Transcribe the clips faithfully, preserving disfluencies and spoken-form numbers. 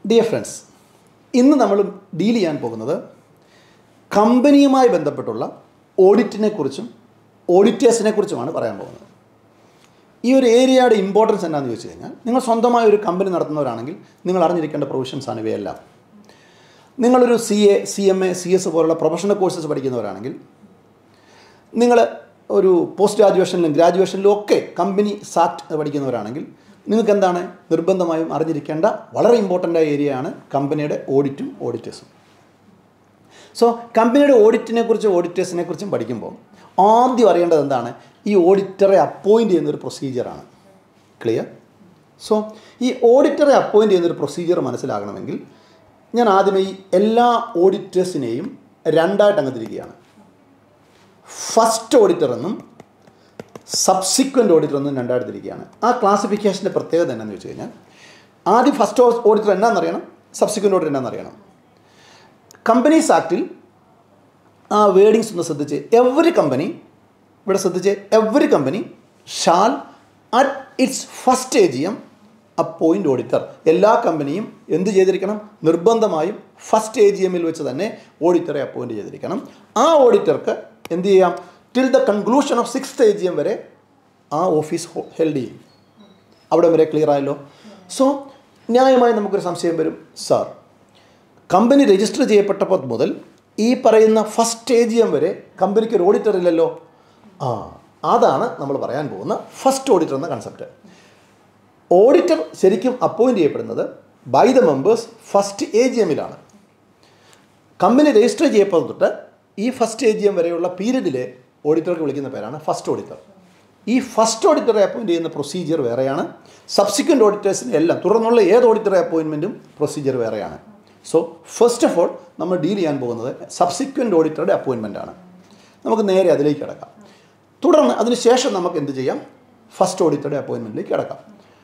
Dear friends, ഇന്ന് നമ്മൾ deal ചെയ്യാൻ പോകുന്നത് കമ്പനിയുമായി ബന്ധപ്പെട്ടുള്ള ഓഡിറ്റിനെ കുറിച്ചും ഓഡിറ്റേഴ്സിനെ കുറിച്ചുമാണ് പറയാൻ പോകുന്നത്. ഈ ഒരു ഏരിയയുടെ ഇമ്പോർട്ടൻസ് എന്താണെന്ന് ചോദിച്ചു കഴിഞ്ഞാൽ, നിങ്ങൾ സ്വന്തമായ ഒരു കമ്പനി നടത്തുന്നവരാണെങ്കിൽ നിങ്ങൾ അറിഞ്ഞിരിക്കേണ്ട പ്രൊവിഷൻസാണ് ഇവയെല്ലാം. നിങ്ങളൊരു C A C M A C S പോലുള്ള പ്രൊഫഷണൽ കോഴ്സസ് പഠിക്കുന്നവരാണെങ്കിൽ, നിങ്ങൾ ഒരു പോസ്റ്റ് ഗ്രാജുവേഷനിലും ഗ്രാജുവേഷനിലും ഒക്കെ കമ്പനി സാക്ട് പഠിക്കുന്നവരാണെങ്കിൽ നിങ്ങൾക്ക് എന്താണ് നിർബന്ധമായും അറിഞ്ഞിരിക്കേണ്ട വളരെ ഇമ്പോർട്ടൻ്റ് ആയ ഏരിയയാണ് കമ്പനിയുടെ ഓഡിറ്റും ഓഡിറ്റേഴ്സും. സോ കമ്പനിയുടെ ഓഡിറ്റിനെ കുറിച്ചും ഓഡിറ്റേഴ്സിനെ കുറിച്ചും പഠിക്കുമ്പോൾ ആദ്യം അറിയേണ്ടത് എന്താണ്, ഈ ഓഡിറ്ററെ അപ്പോയിൻറ്റ് ചെയ്യുന്നൊരു പ്രൊസീജിയറാണ്. ക്ലിയർ? സോ ഈ ഓഡിറ്ററെ അപ്പോയിൻറ്റ് ചെയ്യുന്നൊരു പ്രൊസീജിയർ മനസ്സിലാകണമെങ്കിൽ ഞാൻ ആദ്യമേ ഈ എല്ലാ ഓഡിറ്റേഴ്സിനെയും രണ്ടായിട്ട് അങ്ങ് തിരിക്കുകയാണ്. ഫസ്റ്റ് ഓഡിറ്റർ എന്നും സബ്സിക്വൻ്റ് ഓഡിറ്റർ എന്നും രണ്ടായിട്ട് തിരിക്കുകയാണ്. ആ ക്ലാസിഫിക്കേഷൻ്റെ പ്രത്യേകത എന്താണെന്ന് വെച്ച് കഴിഞ്ഞാൽ, ആദ്യം ഫസ്റ്റ് ഓഡിറ്റർ എന്നാണെന്നറിയണം, സബ്സിക്വൻ്റ് ഓഡിറ്റർ എന്നാണെന്നറിയണം. കമ്പനീസ് ആക്ടിൽ ആ വേർഡിങ്സ് ഒന്ന് ശ്രദ്ധിച്ച്, എവറി കമ്പനി, ഇവിടെ ശ്രദ്ധിച്ച്, every company shall at its first A G M appoint auditor. എല്ലാ കമ്പനിയും എന്ത് ചെയ്തിരിക്കണം, നിർബന്ധമായും ഫസ്റ്റ് എ ജി എമ്മിൽ വെച്ച് തന്നെ ഓഡിറ്ററെ അപ്പോയിൻറ്റ് ചെയ്തിരിക്കണം. ആ ഓഡിറ്റർക്ക് എന്ത് ചെയ്യാം, till the conclusion of sixth A G M വരെ ആ ഓഫീസ് ഹെൽഡ് ചെയ്യും. അവിടെ വരെ ക്ലിയർ ആയല്ലോ. സോ ന്യായമായി നമുക്കൊരു സംശയം വരും, സാർ കമ്പനി രജിസ്റ്റർ ചെയ്യപ്പെട്ടപ്പോൾ മുതൽ ഈ പറയുന്ന ഫസ്റ്റ് എ ജി എം വരെ കമ്പനിക്ക് ഒരു ഓഡിറ്റർ ഇല്ലല്ലോ. ആ അതാണ് നമ്മൾ പറയാൻ പോകുന്ന ഫസ്റ്റ് ഓഡിറ്റർ എന്ന കൺസെപ്റ്റ്. ഓഡിറ്റർ ശരിക്കും അപ്പോയിൻറ്റ് ചെയ്യപ്പെടുന്നത് by the members first A G എമ്മിലാണ്. കമ്പനി രജിസ്റ്റർ ചെയ്യപ്പോൾ തൊട്ട് ഈ ഫസ്റ്റ് എ ജി എം വരെയുള്ള പീരീഡിലെ ഓഡിറ്റർക്ക് വിളിക്കുന്ന പേരാണ് ഫസ്റ്റ് ഓഡിറ്റർ. ഈ ഫസ്റ്റ് ഓഡിറ്ററെ അപ്പോയിൻറ്റ് ചെയ്യുന്ന പ്രൊസീജിയർ വേറെയാണ്. സബ്സിക്വൻ്റ് ഓഡിറ്റേഴ്സിന് എല്ലാം തുടർന്നുള്ള ഏത് ഓഡിറ്ററെ അപ്പോയിൻമെൻറ്റും പ്രൊസീജിയർ വേറെയാണ്. സോ ഫസ്റ്റ് ഓഫ് ഓൾ നമ്മൾ ഡീൽ ചെയ്യാൻ പോകുന്നത് സബ്സിക്വൻ്റ് ഓഡിറ്ററുടെ അപ്പോയിൻമെൻ്റ് ആണ്. നമുക്ക് നേരെ അതിലേക്ക് കിടക്കാം. തുടർന്ന് അതിന് ശേഷം നമുക്ക് എന്ത് ചെയ്യാം, ഫസ്റ്റ് ഓഡിറ്ററുടെ അപ്പോയിൻമെൻറ്റിലേക്ക് കിടക്കാം.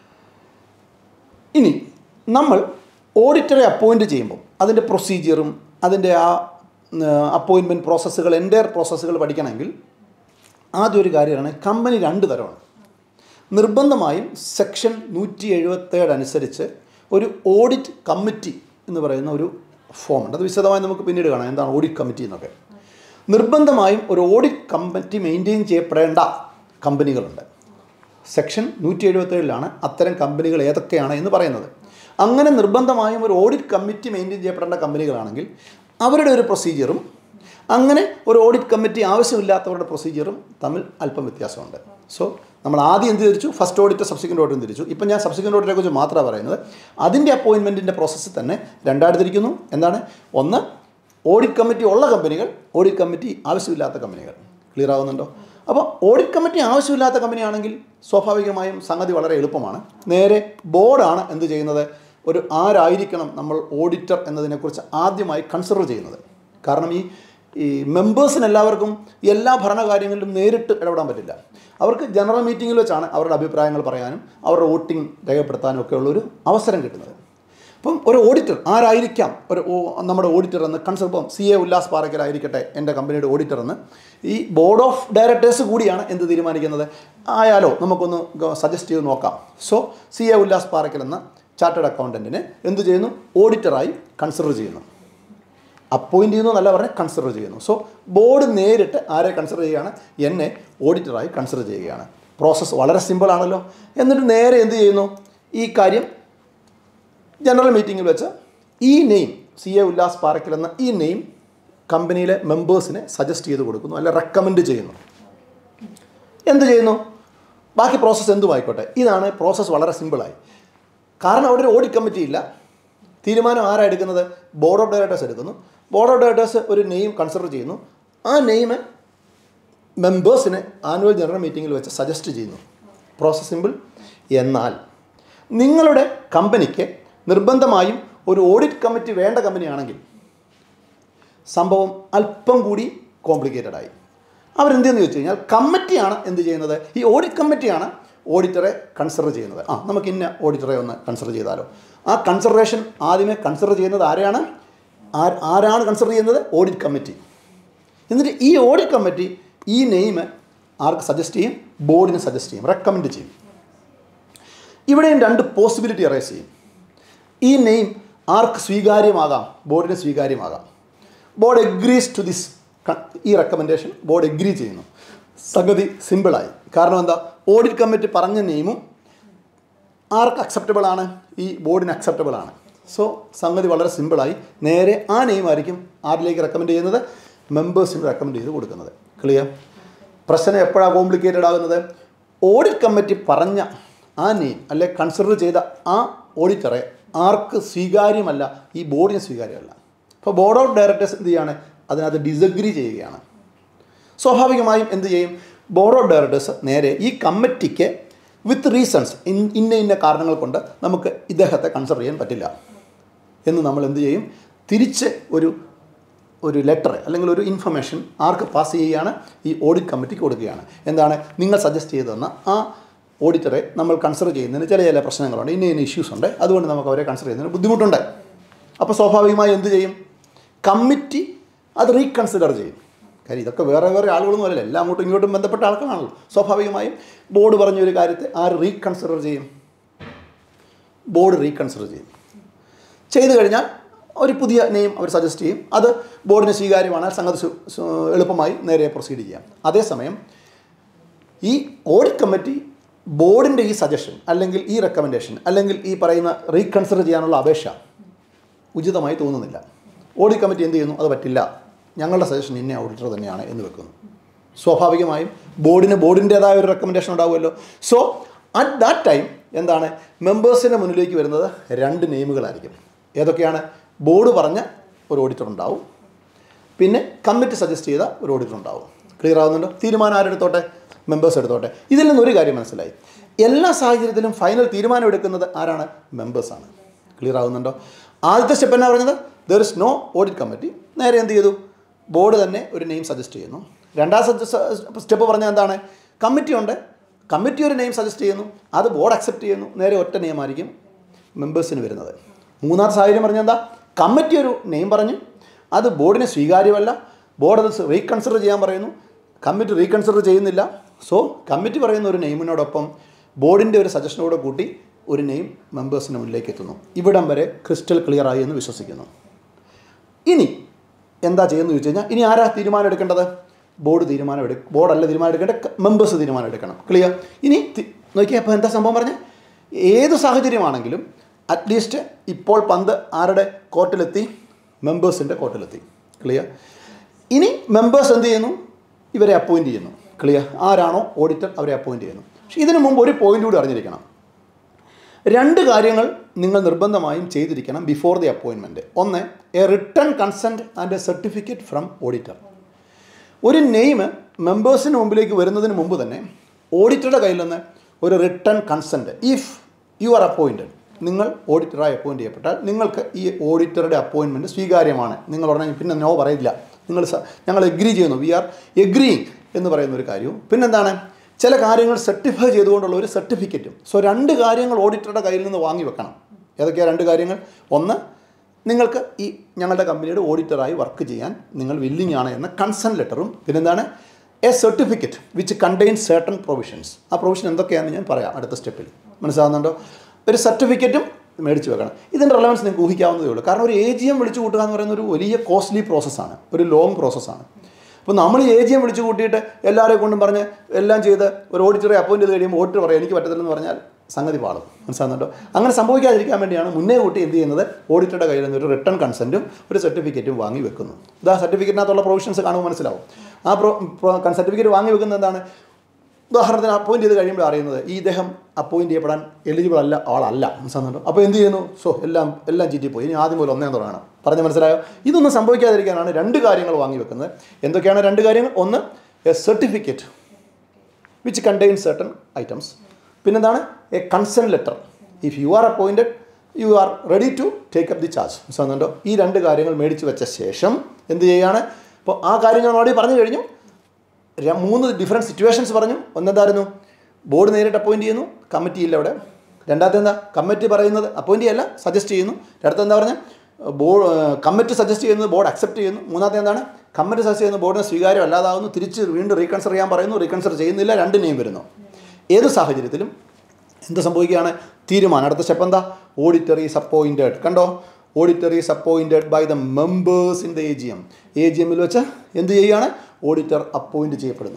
ഇനി നമ്മൾ ഓഡിറ്ററെ അപ്പോയിൻറ്റ് ചെയ്യുമ്പോൾ അതിൻ്റെ പ്രൊസീജിയറും അതിൻ്റെ ആ അപ്പോയിൻമെൻറ്റ് പ്രോസസ്സുകൾ എൻ്റയർ പ്രോസസ്സുകൾ പഠിക്കണമെങ്കിൽ ആദ്യം ഒരു കാര്യമാണ്, കമ്പനി രണ്ട് തരമാണ്. നിർബന്ധമായും സെക്ഷൻ നൂറ്റി എഴുപത്തേഴ് അനുസരിച്ച് ഒരു ഓഡിറ്റ് കമ്മിറ്റി എന്ന് പറയുന്ന ഒരു ഫോം ഉണ്ട്. അത് വിശദമായി നമുക്ക് പിന്നീട് കാണാം, എന്താണ് ഓഡിറ്റ് കമ്മിറ്റി എന്നൊക്കെ. നിർബന്ധമായും ഒരു ഓഡിറ്റ് കമ്മിറ്റി മെയിൻറ്റെയിൻ ചെയ്യപ്പെടേണ്ട കമ്പനികളുണ്ട്. സെക്ഷൻ നൂറ്റി എഴുപത്തേഴിലാണ് അത്തരം കമ്പനികൾ ഏതൊക്കെയാണ് എന്ന് പറയുന്നത്. അങ്ങനെ നിർബന്ധമായും ഒരു ഓഡിറ്റ് കമ്മിറ്റി മെയിൻറ്റെയിൻ ചെയ്യപ്പെടേണ്ട കമ്പനികളാണെങ്കിൽ അവരുടെ ഒരു പ്രൊസീജിയറും അങ്ങനെ ഒരു ഓഡിറ്റ് കമ്മിറ്റി ആവശ്യമില്ലാത്തവരുടെ പ്രൊസീജിയറും തമ്മിൽ അല്പം വ്യത്യാസമുണ്ട്. സോ നമ്മൾ ആദ്യം എന്ത് തിരിച്ചു, ഫസ്റ്റ് ഓഡിറ്റർ സബ്സിക്വൻ്റ് ഓഡിറ്റർ തിരിച്ചു. ഇപ്പം ഞാൻ സബ്സിക്വൻ്റ് ഓഡിറ്ററെ കുറിച്ച് മാത്രമാണ് പറയുന്നത്. അതിൻ്റെ അപ്പോയിൻമെൻറ്റിൻ്റെ പ്രോസസ്സിൽ തന്നെ രണ്ടായിട്ട് തിരിക്കുന്നു. എന്താണ്, ഒന്ന് ഓഡിറ്റ് കമ്മിറ്റി ഉള്ള കമ്പനികൾ, ഓഡിറ്റ് കമ്മിറ്റി ആവശ്യമില്ലാത്ത കമ്പനികൾ. ക്ലിയർ ആവുന്നുണ്ടോ? അപ്പോൾ ഓഡിറ്റ് കമ്മിറ്റി ആവശ്യമില്ലാത്ത കമ്പനിയാണെങ്കിൽ സ്വാഭാവികമായും സംഗതി വളരെ എളുപ്പമാണ്. നേരെ ബോർഡാണ് എന്ത് ചെയ്യുന്നത്, ഒരു ആരായിരിക്കണം നമ്മൾ ഓഡിറ്റർ എന്നതിനെക്കുറിച്ച് ആദ്യമായി കൺസിഡർ ചെയ്യുന്നത്. കാരണം ഈ ഈ മെമ്പേഴ്സിന് എല്ലാവർക്കും എല്ലാ ഭരണകാര്യങ്ങളിലും നേരിട്ട് ഇടപെടാൻ പറ്റില്ല. അവർക്ക് ജനറൽ മീറ്റിങ്ങിൽ വെച്ചാണ് അവരുടെ അഭിപ്രായങ്ങൾ പറയാനും അവരുടെ വോട്ടിംഗ് രേഖപ്പെടുത്താനും ഒക്കെ ഉള്ളൊരു അവസരം കിട്ടുന്നത്. അപ്പം ഒരു ഓഡിറ്റർ ആരായിരിക്കാം, ഒരു നമ്മുടെ ഓഡിറ്റർ എന്ന് കൺസിഡർ, ഇപ്പം സി എ ഉല്ലാസ് പാറയ്ക്കലായിരിക്കട്ടെ എൻ്റെ കമ്പനിയുടെ ഓഡിറ്റർ എന്ന് ഈ ബോർഡ് ഓഫ് ഡയറക്ടേഴ്സ് കൂടിയാണ് എന്ത് തീരുമാനിക്കുന്നത്. ആയാലോ നമുക്കൊന്ന് സജസ്റ്റ് ചെയ്ത് നോക്കാം. So C A Ullas Parakkal എന്ന ചാർട്ടേഡ് അക്കൗണ്ടൻറ്റിനെ എന്ത് ചെയ്യുന്നു, ഓഡിറ്ററായി കൺസിഡർ ചെയ്യുന്നു. അപ്പോയിൻറ്റ് ചെയ്യുന്നു എന്നല്ല പറഞ്ഞാൽ കൺസിഡർ ചെയ്യുന്നു. സോ ബോർഡ് നേരിട്ട് ആരെ കൺസിഡർ ചെയ്യുകയാണ്, എന്നെ ഓഡിറ്ററായി കൺസിഡർ ചെയ്യുകയാണ്. പ്രോസസ്സ് വളരെ സിമ്പിളാണല്ലോ. എന്നിട്ട് നേരെ എന്ത് ചെയ്യുന്നു, ഈ കാര്യം ജനറൽ മീറ്റിങ്ങിൽ വെച്ച് ഈ name, C A Ullas Parakkal എന്ന ഈ നെയിം കമ്പനിയിലെ മെമ്പേഴ്സിനെ സജസ്റ്റ് ചെയ്ത് കൊടുക്കുന്നു, അല്ല റെക്കമെൻഡ് ചെയ്യുന്നു. എന്ത് ചെയ്യുന്നു, ബാക്കി പ്രോസസ്സ് എന്തും ആയിക്കോട്ടെ. ഇതാണ് പ്രോസസ്സ്, വളരെ സിമ്പിളായി. കാരണം അവിടെ ഒരു ഓഡിറ്റ് കമ്മിറ്റി ഇല്ല. തീരുമാനം ആരാണ് എടുക്കുന്നത്, ബോർഡ് ഓഫ് ഡയറക്ടേഴ്സ് എടുക്കുന്നു. ബോർഡ് ഓഫ് ഡയറക്ടേഴ്സ് ഒരു നെയിം കൺസിഡർ ചെയ്യുന്നു. ആ നെയിം മെമ്പേഴ്സിനെ ആനുവൽ ജനറൽ മീറ്റിങ്ങിൽ വെച്ച് സജസ്റ്റ് ചെയ്യുന്നു. Process simple. എന്നാൽ നിങ്ങളുടെ കമ്പനിക്ക് നിർബന്ധമായും ഒരു ഓഡിറ്റ് കമ്മിറ്റി വേണ്ട കമ്പനിയാണെങ്കിൽ സംഭവം അല്പം കൂടി കോംപ്ലിക്കേറ്റഡ് ആയി. അവരെന്തെന്ന് ചോദിച്ചു കഴിഞ്ഞാൽ, കമ്മിറ്റിയാണ് എന്ത് ചെയ്യുന്നത്, ഈ ഓഡിറ്റ് കമ്മിറ്റിയാണ് ഓഡിറ്ററെ കൺസിഡർ ചെയ്യുന്നത്. ആ നമുക്ക് ഇന്ന ഓഡിറ്ററെ ഒന്ന് കൺസിഡർ ചെയ്താലോ. ആ കൺസിഡറേഷൻ ആദ്യമേ കൺസിഡർ ചെയ്യുന്നത് ആരെയാണ്, ആരാണ് കൺസിഡർ ചെയ്യുന്നത്, ഓഡിറ്റ് കമ്മിറ്റി. എന്നിട്ട് ഈ ഓഡിറ്റ് കമ്മിറ്റി ഈ നെയിം ആർക്ക് സജസ്റ്റ് ചെയ്യും, ബോർഡിന് സജസ്റ്റ് ചെയ്യും, റെക്കമെൻഡ് ചെയ്യും. ഇവിടെയും രണ്ട് പോസിബിലിറ്റി അറൈസ് ചെയ്യും. ഈ നെയിം ആർക്ക് സ്വീകാര്യമാകാം? ബോർഡിന് സ്വീകാര്യമാകാം. ബോർഡ് എഗ്രീസ് ടു ദിസ്, ഈ റെക്കമെൻഡേഷൻ ബോർഡ് എഗ്രി ചെയ്യുന്നു. സംഗതി സിമ്പിളായി. കാരണം എന്താ? ഓഡിറ്റ് കമ്മിറ്റി പറഞ്ഞ നെയിമും ആർക്ക് അക്സെപ്റ്റബിൾ ആണ്? ഈ ബോർഡിന് അക്സെപ്റ്റബിൾ ആണ്. സോ സംഗതി വളരെ സിമ്പിളായി. നേരെ ആ നെയിം ആയിരിക്കും ആരിലേക്ക് റെക്കമെൻഡ് ചെയ്യുന്നത്? മെമ്പേഴ്സിന് റെക്കമെൻഡ് ചെയ്ത് കൊടുക്കുന്നത്. ക്ലിയർ? പ്രശ്നം എപ്പോഴാണ് കോംപ്ലിക്കേറ്റഡ് ആകുന്നത്? ഓഡിറ്റ് കമ്മിറ്റി പറഞ്ഞ ആ നെയിം അല്ലെ കൺസിഡർ ചെയ്ത ആ ഓഡിറ്ററെ ആർക്ക് സ്വീകാര്യമല്ല? ഈ ബോർഡിന് സ്വീകാര്യമല്ല. അപ്പോൾ ബോർഡ് ഓഫ് ഡയറക്ടേഴ്സ് എന്ത് ചെയ്യാണ്? അതിനകത്ത് ഡിസഗ്രി ചെയ്യുകയാണ്. സ്വാഭാവികമായും എന്ത് ചെയ്യും? ബോർഡ് ഓഫ് ഡയറക്ടേഴ്സ് നേരെ ഈ കമ്മിറ്റിക്ക് വിത്ത് റീസൺസ്, ഇന്ന ഇന്ന കാരണങ്ങൾ കൊണ്ട് നമുക്ക് ഇദ്ദേഹത്തെ കൺസിഡർ ചെയ്യാൻ പറ്റില്ല എന്ന് നമ്മൾ എന്ത് ചെയ്യും? തിരിച്ച് ഒരു ഒരു ലെറ്റർ അല്ലെങ്കിൽ ഒരു ഇൻഫർമേഷൻ ആർക്ക് പാസ് ചെയ്യുകയാണ്? ഈ ഓഡിറ്റ് കമ്മിറ്റിക്ക് കൊടുക്കുകയാണ്. എന്താണ്? നിങ്ങൾ സജസ്റ്റ് ചെയ്ത് തന്ന ആ ഓഡിറ്ററെ നമ്മൾ കൺസിഡർ ചെയ്യുന്നതിന് ചില ചില പ്രശ്നങ്ങളുണ്ട്, ഇന്ന ഇന്ന ഇഷ്യൂസ് ഉണ്ട്, അതുകൊണ്ട് നമുക്ക് അവരെ കൺസിഡർ ചെയ്യുന്നതിന് ബുദ്ധിമുട്ടുണ്ട്. അപ്പോൾ സ്വാഭാവികമായി എന്ത് ചെയ്യും? കമ്മിറ്റി അത് റീകൺസിഡർ ചെയ്യും. കാര്യം ഇതൊക്കെ വേറെ വേറെ ആളുകളൊന്നും അല്ലല്ലോ, എല്ലാം അങ്ങോട്ടും ഇങ്ങോട്ടും ബന്ധപ്പെട്ട ആൾക്കാരാണല്ലോ. സ്വാഭാവികമായും ബോർഡ് പറഞ്ഞൊരു കാര്യത്തെ ആര് റീകൺസിഡർ ചെയ്യും? ബോർഡ് റീകൺസിഡർ ചെയ്യും. ചെയ്തു കഴിഞ്ഞാൽ ഒരു പുതിയ നെയിം അവർ സജസ്റ്റ് ചെയ്യും. അത് ബോർഡിന് സ്വീകാര്യമാണ്. സംഗതി എളുപ്പമായി നേരെ പ്രൊസീഡ് ചെയ്യാം. അതേസമയം ഈ ഓഡിറ്റ് കമ്മിറ്റി ബോർഡിൻ്റെ ഈ സജഷൻ അല്ലെങ്കിൽ ഈ റെക്കമെൻഡേഷൻ അല്ലെങ്കിൽ ഈ പറയുന്ന റീകൺസിഡർ ചെയ്യാനുള്ള അപേക്ഷ ഉചിതമായി തോന്നുന്നില്ല. ഓഡിറ്റ് കമ്മിറ്റി എന്ത് ചെയ്യുന്നു? അത് പറ്റില്ല, ഞങ്ങളുടെ സജഷൻ ഇന്ന ഓഡിറ്റർ തന്നെയാണ് എന്ന് വെക്കുന്നു. സ്വാഭാവികമായും ബോർഡിന് ബോർഡിൻ്റേതായ ഒരു റെക്കമെൻഡേഷൻ ഉണ്ടാവുമല്ലോ. സോ അറ്റ് ദാറ്റ് ടൈം എന്താണ്? മെമ്പേഴ്സിൻ്റെ മുന്നിലേക്ക് വരുന്നത് രണ്ട് നെയിമുകളായിരിക്കും. ഏതൊക്കെയാണ്? ബോർഡ് പറഞ്ഞ ഒരു ഓഡിറ്റർ ഉണ്ടാവും, പിന്നെ കമ്മിറ്റി സജസ്റ്റ് ചെയ്ത ഒരു ഓഡിറ്റർ ഉണ്ടാവും. ക്ലിയർ ആവുന്നുണ്ടോ? തീരുമാനം ആരെടുത്തോട്ടെ? മെമ്പേഴ്സ് എടുത്തോട്ടെ. ഇതിൽ നിന്നൊരു കാര്യം മനസ്സിലായി, എല്ലാ സാഹചര്യത്തിലും ഫൈനൽ തീരുമാനം എടുക്കുന്നത് ആരാണ്? മെമ്പേഴ്സാണ്. ക്ലിയർ ആവുന്നുണ്ടോ? ആദ്യത്തെ സ്റ്റെപ്പ് എന്നാ പറഞ്ഞത്? There is no audit committee. നേരെ എന്ത് ചെയ്തു? ബോർഡ് തന്നെ ഒരു നെയിം സജസ്റ്റ് ചെയ്യുന്നു. രണ്ടാം സ്റ്റെപ്പ് പറഞ്ഞാൽ എന്താണ്? കമ്മിറ്റി ഉണ്ട്, കമ്മിറ്റി ഒരു നെയിം സജസ്റ്റ് ചെയ്യുന്നു, അത് ബോർഡ് അക്സെപ്റ്റ് ചെയ്യുന്നു. നേരെ ഒറ്റ നെയിമായിരിക്കും മെമ്പേഴ്സിന് വരുന്നത്. മൂന്നാമത്തെ സാഹചര്യം പറഞ്ഞാൽ എന്താ? കമ്മിറ്റി ഒരു നെയിം പറഞ്ഞു, അത് ബോർഡിന് സ്വീകാര്യമല്ല, ബോർഡ് അത് റീകൺസിഡർ ചെയ്യാൻ പറയുന്നു, കമ്മിറ്റി റീകൺസിഡർ ചെയ്യുന്നില്ല. സോ കമ്മിറ്റി പറയുന്ന ഒരു നെയിമിനോടൊപ്പം ബോർഡിൻ്റെ ഒരു സജഷനോട് കൂട്ടി ഒരു നെയിം മെമ്പേഴ്സിന് മുന്നിലേക്ക് എത്തുന്നു. ഇവിടം വരെ ക്രിസ്റ്റൽ ക്ലിയർ ആയി എന്ന് വിശ്വസിക്കുന്നു. ഇനി എന്താ ചെയ്യുന്നത് ചോദിച്ചു കഴിഞ്ഞാൽ, ഇനി ആരാ തീരുമാനം എടുക്കേണ്ടത്? ബോർഡ് തീരുമാനം എടുക്കും. ബോർഡല്ല തീരുമാനം എടുക്കേണ്ടത്, മെമ്പേഴ്സ് തീരുമാനം എടുക്കണം. ക്ലിയർ? ഇനി നോക്കിയാൽ അപ്പോൾ എന്താ സംഭവം പറഞ്ഞത്? ഏത് സാഹചര്യമാണെങ്കിലും അറ്റ്ലീസ്റ്റ് ഇപ്പോൾ പന്ത് ആരുടെ കോർട്ടിലെത്തി? മെമ്പേഴ്സിൻ്റെ കോർട്ടിലെത്തി. ക്ലിയർ? ഇനി മെമ്പേഴ്സ് എന്ത് ചെയ്യുന്നു? ഇവരെ അപ്പോയിൻറ്റ് ചെയ്യുന്നു. ക്ലിയർ? ആരാണോ ഓഡിറ്റർ അവരെ അപ്പോയിൻറ്റ് ചെയ്യുന്നു. പക്ഷേ ഇതിനു മുമ്പ് ഒരു പോയിൻ്റ് കൂടി അറിഞ്ഞിരിക്കണം. രണ്ട് കാര്യങ്ങൾ നിങ്ങൾ നിർബന്ധമായും ചെയ്തിരിക്കണം ബിഫോർ ദി അപ്പോയിൻമെൻറ്റ്. ഒന്ന്, a written consent and a certificate from auditor. ഒരു നെയിം മെമ്പേഴ്സിന് മുമ്പിലേക്ക് വരുന്നതിന് മുമ്പ് തന്നെ ഓഡിറ്ററുടെ കയ്യിൽ നിന്ന് ഒരു written consent, if you are appointed, നിങ്ങൾ ഓഡിറ്ററായി അപ്പോയിൻറ്റ് ചെയ്യപ്പെട്ടാൽ നിങ്ങൾക്ക് ഈ ഓഡിറ്ററുടെ അപ്പോയിൻമെൻറ്റ് സ്വീകാര്യമാണ്. നിങ്ങൾ ഉടനെ പിന്നെ നോ പറയില്ല, നിങ്ങൾ ഞങ്ങൾ എഗ്രി ചെയ്യുന്നു, വി ആർ എഗ്രിയിങ് എന്ന് പറയുന്ന ഒരു കാര്യവും. പിന്നെന്താണ്? ചില കാര്യങ്ങൾ സർട്ടിഫൈ ചെയ്തുകൊണ്ടുള്ള ഒരു സർട്ടിഫിക്കറ്റും. സോ രണ്ട് കാര്യങ്ങൾ ഓഡിറ്ററുടെ കയ്യിൽ നിന്ന് വാങ്ങി വെക്കണം. ഏതൊക്കെയാണ് രണ്ട് കാര്യങ്ങൾ? ഒന്ന്, നിങ്ങൾക്ക് ഈ ഞങ്ങളുടെ കമ്പനിയുടെ ഓഡിറ്ററായി വർക്ക് ചെയ്യാൻ നിങ്ങൾ വില്ലിങ് ആണ് എന്ന കൺസെൻറ്റ് ലെറ്ററും. പിന്നെന്താണ്? A certificate which contain certain provisions. ആ പ്രൊവിഷൻ എന്തൊക്കെയാണെന്ന് ഞാൻ പറയാം അടുത്ത സ്റ്റെപ്പിൽ. മനസ്സിലാകുന്നുണ്ടോ? ഒരു സർട്ടിഫിക്കറ്റും മേടിച്ച് വെക്കണം. ഇതിൻ്റെ റെലവൻസ് നിങ്ങൾക്ക് ഊഹിക്കാവുന്നതേ ഉള്ളൂ. കാരണം ഒരു എ ജി എം വിളിച്ചു കൂട്ടുക എന്ന് പറയുന്ന ഒരു വലിയ കോസ്റ്റ്ലി പ്രോസസ്സാണ്, ഒരു ലോങ് പ്രോസസ്സാണ്. അപ്പോൾ നമ്മൾ എ ജി എം വിളിച്ച് കൂട്ടിയിട്ട് എല്ലാവരെയും കൊണ്ടും പറഞ്ഞ് എല്ലാം ചെയ്ത് ഒരു ഓഡിറ്ററെ അപ്പോയിൻറ്റ് ചെയ്ത് കഴിയുമ്പോൾ ഓഡിറ്റർ പറയാം എനിക്ക് പറ്റത്തില്ലെന്ന് പറഞ്ഞാൽ സംഗതി പാടും. മനസ്സിലാകുന്നുണ്ടോ? അങ്ങനെ സംഭവിക്കാതിരിക്കാൻ വേണ്ടിയാണ് മുന്നേ കൂട്ടി എന്ത് ചെയ്യുന്നത്? ഓഡിറ്ററുടെ കയ്യിൽ നിന്ന് ഒരു റിട്ടൺ കൺസെൻറ്റും ഒരു സർട്ടിഫിക്കറ്റും വാങ്ങി വെക്കുന്നു. ഇതാ സർട്ടിഫിക്കറ്റിനകത്തുള്ള പ്രൊവിഷൻസ് കാണുമ്പോൾ മനസ്സിലാവും. ആ പ്രോ സർട്ടിഫിക്കറ്റ് വാങ്ങി വെക്കുന്നത് എന്താണ്? ഉദാഹരണത്തിന് അപ്പോയിൻറ്റ് ചെയ്ത് കഴിയുമ്പോൾ അറിയുന്നത് ഈ ഇദ്ദേഹം അപ്പോയിൻറ്റ് ചെയ്യപ്പെടാൻ എലിജിബിൾ അല്ല ആളല്ല. മനസ്സിലാകുന്നുണ്ടോ? അപ്പോൾ എന്ത് ചെയ്യുന്നു? സോ എല്ലാം എല്ലാം ചീറ്റിപ്പോയി, ഇനി ആദ്യം പോലെ ഒന്നേ തുടങ്ങണം. പറഞ്ഞ് മനസ്സിലായോ? ഇതൊന്നും സംഭവിക്കാതിരിക്കാനാണ് രണ്ട് കാര്യങ്ങൾ വാങ്ങി വെക്കുന്നത്. എന്തൊക്കെയാണ് രണ്ട് കാര്യങ്ങൾ? ഒന്ന്, a certificate which contain certain items. പിന്നെന്താണ്? A consent letter. If you are appointed you are ready to take up the charge. മനസ്സിലാകുന്നുണ്ടോ? ഈ രണ്ട് കാര്യങ്ങൾ മേടിച്ച് വെച്ച ശേഷം എന്ത് ചെയ്യുകയാണ്? അപ്പോൾ ആ കാര്യം ഞാൻ ഓൾറെഡി പറഞ്ഞു കഴിഞ്ഞു. മൂന്ന് ഡിഫറെൻറ്റ് സിറ്റുവേഷൻസ് പറഞ്ഞു. ഒന്നെന്തായിരുന്നു? ബോർഡ് നേരിട്ട് അപ്പോയിൻറ്റ് ചെയ്യുന്നു, കമ്മിറ്റി ഇല്ല അവിടെ. രണ്ടാമത്തെ എന്താ? കമ്മിറ്റി പറയുന്നത് അപ്പോയിൻറ്റ് ചെയ്യല്ല, സജസ്റ്റ് ചെയ്യുന്നു. അടുത്ത എന്താ പറഞ്ഞാൽ? ബോർഡ് കമ്മിറ്റി സജസ്റ്റ് ചെയ്യുന്നത് ബോർഡ് അക്സെപ്റ്റ് ചെയ്യുന്നു. മൂന്നാമത്തെ എന്താണ്? കമ്മിറ്റി സജസ്റ്റ് ചെയ്യുന്നത് ബോർഡിന് സ്വീകാര്യം അല്ലാതാവുന്നു, തിരിച്ച് വീണ്ടും റീകൺസിഡർ ചെയ്യാൻ പറയുന്നു, റീകൺസിഡർ ചെയ്യുന്നില്ല, രണ്ട് നെയിം വരുന്നു. ഏത് സാഹചര്യത്തിലും എന്ത് സംഭവിക്കുകയാണ്? തീരുമാനം. അടുത്ത സ്റ്റെപ്പ് എന്താ? Auditor is appointed. കണ്ടോ? Auditor is appointed by the members in the A G M. A G എമ്മിൽ വെച്ച് എന്ത് ചെയ്യുകയാണ്? ഓഡിറ്റർ അപ്പോയിൻറ്റ് ചെയ്യപ്പെടുന്നു.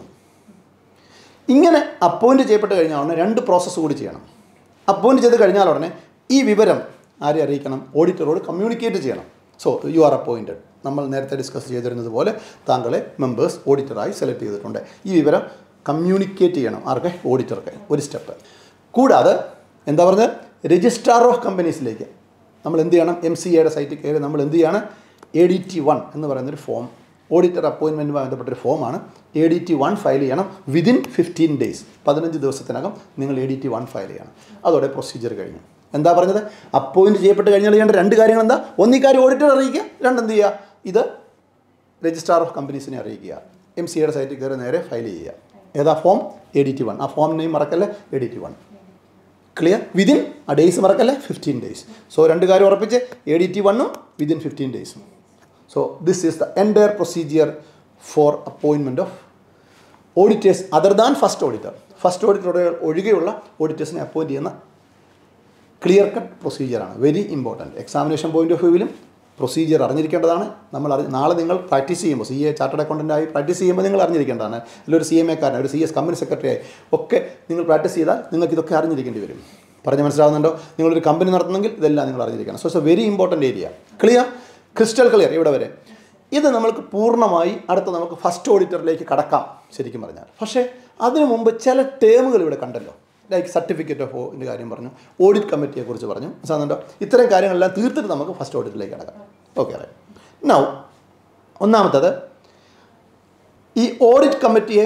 ഇങ്ങനെ അപ്പോയിൻറ്റ് ചെയ്യപ്പെട്ട് കഴിഞ്ഞാൽ ഉടനെ രണ്ട് പ്രോസസ്സ് കൂടി ചെയ്യണം. അപ്പോയിൻറ്റ് ചെയ്ത് കഴിഞ്ഞാൽ ഉടനെ ഈ വിവരം ആരെ അറിയിക്കണം? ഓഡിറ്ററോട് കമ്മ്യൂണിക്കേറ്റ് ചെയ്യണം. So you are appointed. നമ്മൾ നേരത്തെ ഡിസ്കസ് ചെയ്തിരുന്നത് പോലെ താങ്കളെ മെമ്പേഴ്സ് ഓഡിറ്ററായി സെലക്ട് ചെയ്തിട്ടുണ്ട്. ഈ വിവരം കമ്മ്യൂണിക്കേറ്റ് ചെയ്യണം. ആർക്ക്? ഓഡിറ്റർക്ക്. ഒരു സ്റ്റെപ്പ്. കൂടാതെ എന്താ പറഞ്ഞത്? രജിസ്ട്രാർ ഓഫ് കമ്പനീസിലേക്ക് നമ്മൾ എന്ത് ചെയ്യണം? എം സി എയുടെ സൈറ്റിൽ കയറി നമ്മൾ എന്ത് ചെയ്യണം? എ ഡി ടി വൺ എന്ന് പറയുന്നൊരു ഫോം, ഓഡിറ്റർ അപ്പോയിൻമെൻറ്റുമായി ബന്ധപ്പെട്ടൊരു ഫോമാണ്. A D T one file ചെയ്യണം വിതിൻ ഫിഫ്റ്റീൻ ഡേയ്സ്. പതിനഞ്ച് ദിവസത്തിനകം നിങ്ങൾ A D T one file ചെയ്യണം. അതോടെ പ്രൊസീജിയർ കഴിഞ്ഞു. എന്താ പറഞ്ഞത്? അപ്പോയിൻറ്റ് ചെയ്യപ്പെട്ട് കഴിഞ്ഞാൽ ചെയ്യേണ്ട രണ്ട് കാര്യങ്ങൾ എന്താ? ഒന്ന് ഈ കാര്യം ഓഡിറ്റർ അറിയിക്കുക, രണ്ടെന്ത് ചെയ്യുക? ഇത് രജിസ്ട്രാർ ഓഫ് കമ്പനീസിനെ അറിയിക്കുക. എം സി എയുടെ സൈറ്റിൽ കയറി നേരെ ഫയൽ ചെയ്യുക. ഏതാ form? A D T one. ആ ഫോം നെയിം മറക്കല്ലേ? A D T one. Clear? Within ആ ഡേയ്സ് മറക്കല്ലേ? Fifteen days. സോ രണ്ട് കാര്യം ഉറപ്പിച്ച് എ ഡി ടി വണ്ണും വിതിൻ ഫിഫ്റ്റീൻ ഡേയ്സും. So this is the entire procedure for appointment of auditors other than first auditor. First ഓഡിറ്ററുടെ ഒഴികെയുള്ള ഓഡിറ്റേഴ്സിനെ അപ്പോയിൻറ്റ് ചെയ്യുന്ന ക്ലിയർ കട്ട് പ്രൊസീജിയറാണ്. Very important. Examination point of വ്യൂവിലും പ്രൊസീജിയർ അറിഞ്ഞിരിക്കേണ്ടതാണ്. നമ്മൾ അറിഞ്ഞ് നാളെ നിങ്ങൾ പ്രാക്ടീസ് ചെയ്യുമ്പോൾ, സി എ ചാർട്ടേഡ് അക്കൗണ്ടൻ്റായി പ്രാക്ടീസ് ചെയ്യുമ്പോൾ നിങ്ങൾ അറിഞ്ഞിരിക്കേണ്ടതാണ്. അല്ലെങ്കിൽ ഒരു സി എം എക്കാരൻ, ഒരു സി എസ് കമ്പനി സെക്രട്ടറിയായി ഒക്കെ നിങ്ങൾ പ്രാക്ടീസ് ചെയ്താൽ നിങ്ങൾക്ക് ഇതൊക്കെ അറിഞ്ഞിരിക്കേണ്ടി വരും. പറഞ്ഞ് മനസ്സിലാവുന്നുണ്ടോ? നിങ്ങളൊരു കമ്പനി നടത്തുന്നെങ്കിൽ ഇതെല്ലാം നിങ്ങൾ അറിഞ്ഞിരിക്കണം. So it's a very important area. Clear? Crystal clear ഇവിടെ വരെ. ഇത് നമ്മൾക്ക് പൂർണ്ണമായി അടുത്ത നമുക്ക് ഫസ്റ്റ് ഓഡിറ്ററിലേക്ക് കടക്കാം ശരിക്കും പറഞ്ഞാൽ. പക്ഷേ അതിനു മുമ്പ് ചില ടേമുകൾ ഇവിടെ കണ്ടല്ലോ. ലൈക്ക് സർട്ടിഫിക്കറ്റ് ഓഫ് ഓൻ്റെ കാര്യം പറഞ്ഞു, ഓഡിറ്റ് കമ്മിറ്റിയെക്കുറിച്ച് പറഞ്ഞു. മനസ്സിലാകുന്നുണ്ടോ? ഇത്തരം കാര്യങ്ങളെല്ലാം തീർത്തിട്ട് നമുക്ക് ഫസ്റ്റ് ഓഡിറ്റിലേക്ക് കടക്കാം. Okay right. നൗ ഒന്നാമത്തത്, ഈ ഓഡിറ്റ് കമ്മിറ്റിയെ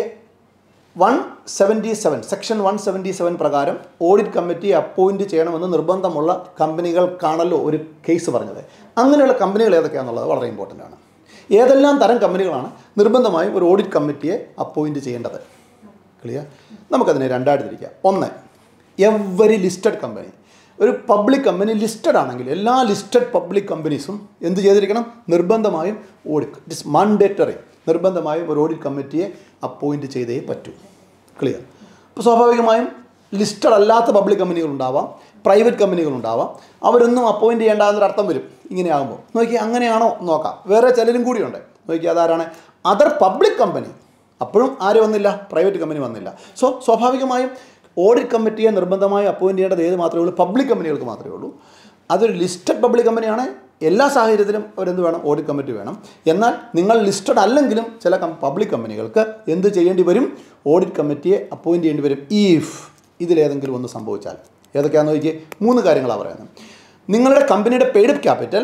one seventy seven section one seventy seven പ്രകാരം ഓഡിറ്റ് കമ്മിറ്റിയെ അപ്പോയിൻറ്റ് ചെയ്യണമെന്ന് നിർബന്ധമുള്ള കമ്പനികൾക്കാണല്ലോ ഒരു കേസ് പറഞ്ഞത്. അങ്ങനെയുള്ള കമ്പനികൾ ഏതൊക്കെയാണെന്നുള്ളത് വളരെ ഇമ്പോർട്ടൻ്റ് ആണ്. ഏതെല്ലാം തരം കമ്പനികളാണ് നിർബന്ധമായും ഒരു ഓഡിറ്റ് കമ്മിറ്റിയെ അപ്പോയിൻറ്റ് ചെയ്യേണ്ടത്? ക്ലിയർ? നമുക്കതിനെ രണ്ടായിട്ട് തിരിക്കാം. ഒന്ന്, എവരി ലിസ്റ്റഡ് കമ്പനി. ഒരു പബ്ലിക് കമ്പനി ലിസ്റ്റഡ് ആണെങ്കിൽ എല്ലാ ലിസ്റ്റഡ് പബ്ലിക് കമ്പനീസും എന്ത് ചെയ്തിരിക്കണം? നിർബന്ധമായും ഓഡിറ്റ്, ഇറ്റ് ഇസ് മാൻഡേറ്ററി, നിർബന്ധമായും ഒരു ഓഡിറ്റ് കമ്മിറ്റിയെ അപ്പോയിൻറ്റ് ചെയ്തേ പറ്റൂ. ക്ലിയർ? അപ്പോൾ സ്വാഭാവികമായും ലിസ്റ്റഡ് അല്ലാത്ത പബ്ലിക് കമ്പനികളുണ്ടാവാം, പ്രൈവറ്റ് കമ്പനികളുണ്ടാവാം. അവരൊന്നും അപ്പോയിൻറ്റ് ചെയ്യേണ്ടാന്നൊരു അർത്ഥം വരും ഇങ്ങനെയാകുമ്പോൾ. നോക്കി അങ്ങനെയാണോ നോക്കാം. വേറെ ചിലരും കൂടിയുണ്ട്. നോക്കി അതാരാണ്? Other public company. അപ്പോഴും ആര് വന്നില്ല? പ്രൈവറ്റ് കമ്പനി വന്നില്ല. സോ സ്വാഭാവികമായും ഓഡിറ്റ് കമ്മിറ്റിയെ നിർബന്ധമായി അപ്പോയിൻറ്റ് ചെയ്യേണ്ടത് ഏത് മാത്രമേ ഉള്ളൂ? പബ്ലിക് കമ്പനികൾക്ക് മാത്രമേ ഉള്ളൂ. അതൊരു ലിസ്റ്റഡ് പബ്ലിക് കമ്പനിയാണ്. എല്ലാ സാഹചര്യത്തിലും അവരെന്ത് വേണം? ഓഡിറ്റ് കമ്മിറ്റി വേണം. എന്നാൽ നിങ്ങൾ ലിസ്റ്റഡ് അല്ലെങ്കിലും ചില പബ്ലിക് കമ്പനികൾക്ക് എന്ത് ചെയ്യേണ്ടി വരും? ഓഡിറ്റ് കമ്മിറ്റിയെ അപ്പോയിൻറ്റ് ചെയ്യേണ്ടി വരും. ഈഫ് ഇതിലേതെങ്കിലും ഒന്ന് സംഭവിച്ചാൽ. ഏതൊക്കെയാണെന്ന് നോക്കിയേ. മൂന്ന് കാര്യങ്ങളാണ് പറയുന്നത്. നിങ്ങളുടെ കമ്പനിയുടെ paid up capital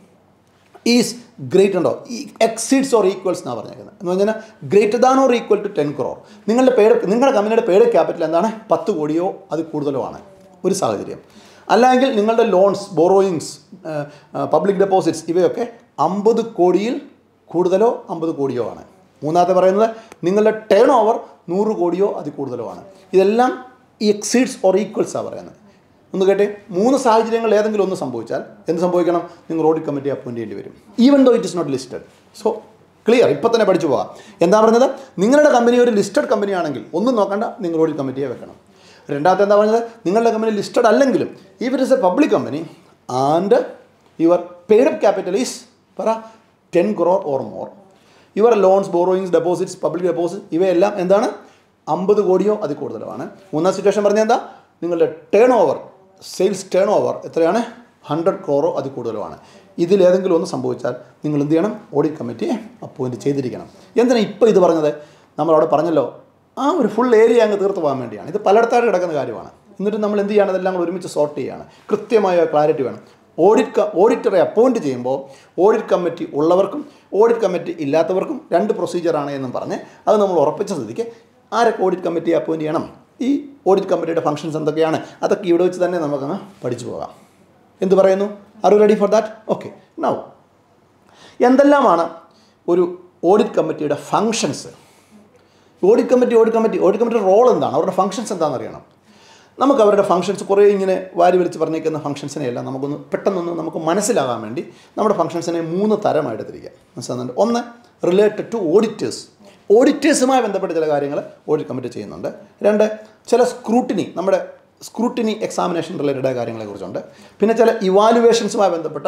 is greater ഉണ്ടോ? ഈ എക്സീഡ്സ് ഓർ ഈക്വൽസ് എന്നാണ് പറഞ്ഞേക്കുന്നത്. എന്ന് പറഞ്ഞാൽ greater than or equal to ten crore. നിങ്ങളുടെ പെയ്ഡ് നിങ്ങളുടെ കമ്പനിയുടെ പെയ്ഡ് ക്യാപിറ്റൽ എന്താണ്? പത്ത് കോടിയോ അത് കൂടുതലോ ആണ് ഒരു സാഹചര്യം. അല്ലെങ്കിൽ നിങ്ങളുടെ ലോൺസ്, ബോറോയിങ്സ്, പബ്ലിക് ഡെപ്പോസിറ്റ്സ് ഇവയൊക്കെ അമ്പത് കോടിയിൽ കൂടുതലോ അമ്പത് കോടിയോ ആണ്. മൂന്നാമത്തെ പറയുന്നത് നിങ്ങളുടെ ടേൺ ഓവർ നൂറ് കോടിയോ അതിൽ കൂടുതലോ ആണ്. ഇതെല്ലാം ഈ എക്സീഡ്സ് ഓർ ഈക്വൽസാണ് പറയുന്നത്. ഒന്ന് കേട്ടെ. മൂന്ന് സാഹചര്യങ്ങൾ ഏതെങ്കിലും ഒന്ന് സംഭവിച്ചാൽ എന്ത് സംഭവിക്കണം? നിങ്ങൾ ഓഡിറ്റ് കമ്മിറ്റി അപ്പോയിൻറ്റ് ചെയ്യേണ്ടി വരും. Even though it is not listed. So clear? ഇപ്പം തന്നെ പഠിച്ചു പോകാം. എന്താ പറഞ്ഞത്? നിങ്ങളുടെ കമ്പനി ഒരു ലിസ്റ്റഡ് കമ്പനി ആണെങ്കിൽ ഒന്നും നോക്കണ്ട, നിങ്ങൾ ഓഡിറ്റ് കമ്മിറ്റിയെ വെക്കണം. രണ്ടാമത്തെ എന്താ പറഞ്ഞത്? നിങ്ങളുടെ കമ്പനി ലിസ്റ്റഡ് അല്ലെങ്കിലും if it is a public company and your paid up capital is പറ ten crore or more, your loans, borrowings, deposits, public deposit ഇവയെല്ലാം എന്താണ്? അമ്പത് കോടിയോ അതിൽ കൂടുതലാണ്. മൂന്നാം സിറ്റുവേഷൻ പറഞ്ഞാൽ എന്താ? നിങ്ങളുടെ turnover, sales turnover എത്രയാണ്? ഹൺഡ്രഡ് ക്രോറോ അതിൽ കൂടുതലുമാണ്. ഇതിലേതെങ്കിലും ഒന്ന് സംഭവിച്ചാൽ നിങ്ങൾ എന്ത് ചെയ്യണം? ഓഡിറ്റ് കമ്മിറ്റിയെ അപ്പോയിൻറ്റ് ചെയ്തിരിക്കണം. എന്തിനാണ് ഇപ്പോൾ ഇത് പറഞ്ഞത്? നമ്മളവിടെ പറഞ്ഞല്ലോ, ആ ഒരു ഫുൾ ഏരിയ അങ്ങ് തീർത്ത് പോകാൻ വേണ്ടിയാണ്. ഇത് പലയിടത്തായിട്ട് കിടക്കുന്ന കാര്യമാണ്. എന്നിട്ട് നമ്മൾ എന്ത് ചെയ്യണം? അതെല്ലാം കൂടെ ഒരുമിച്ച് സോർട്ട് ചെയ്യുകയാണ്. കൃത്യമായ ക്ലാരിറ്റി വേണം. ഓഡിറ്റ് ഓഡിറ്ററെ അപ്പോയിൻറ്റ് ചെയ്യുമ്പോൾ ഓഡിറ്റ് കമ്മിറ്റി ഉള്ളവർക്കും ഓഡിറ്റ് കമ്മിറ്റി ഇല്ലാത്തവർക്കും രണ്ട് പ്രൊസീജിയറാണ് എന്നും പറഞ്ഞ് അത് നമ്മൾ ഉറപ്പിച്ച സ്ഥിതിക്ക് ആരൊക്കെ ഓഡിറ്റ് കമ്മിറ്റിയെ അപ്പോയിൻറ്റ് ചെയ്യണം, ഈ ഓഡിറ്റ് കമ്മിറ്റിയുടെ ഫംഗ്ഷൻസ് എന്തൊക്കെയാണ്, അതൊക്കെ ഇവിടെ വെച്ച് തന്നെ നമുക്കങ്ങ് പഠിച്ചു പോകാം. എന്ത് പറയുന്നു? Are you ready for that? Okay. Now എന്തെല്ലാമാണ് ഒരു ഓഡിറ്റ് കമ്മിറ്റിയുടെ functions? Audit committee audit committee audit കമ്മിറ്റിയുടെ റോൾ എന്താണ്? അവരുടെ ഫംഗ്ഷൻസ് എന്താണെന്ന് അറിയണം. നമുക്ക് അവരുടെ ഫംഗ്ഷൻസ് കുറേ ഇങ്ങനെ വാരി വലിച്ച് പറഞ്ഞേക്കുന്ന ഫംഗ്ഷൻസിനെയെല്ലാം നമുക്കൊന്ന് പെട്ടെന്നൊന്ന് നമുക്ക് മനസ്സിലാകാൻ വേണ്ടി നമ്മുടെ ഫംഗ്ഷൻസിനെ മൂന്ന് തരമായിട്ട് തിരിക്കാം. മനസ്സിലാകുന്നുണ്ട്? ഒന്ന്, റിലേറ്റഡ് ടു ഓഡിറ്റേഴ്സ്. ഓഡിറ്റേഴ്സുമായി ബന്ധപ്പെട്ട ചില കാര്യങ്ങൾ ഓഡിറ്റ് കമ്മിറ്റി ചെയ്യുന്നുണ്ട്. രണ്ട്, ചില സ്ക്രൂട്ടിനി, നമ്മുടെ സ്ക്രൂട്ടിനി എക്സാമിനേഷൻ റിലേറ്റഡ് ആയ കാര്യങ്ങളെക്കുറിച്ചുണ്ട്. പിന്നെ ചില ഇവാലുവേഷൻസുമായി ബന്ധപ്പെട്ട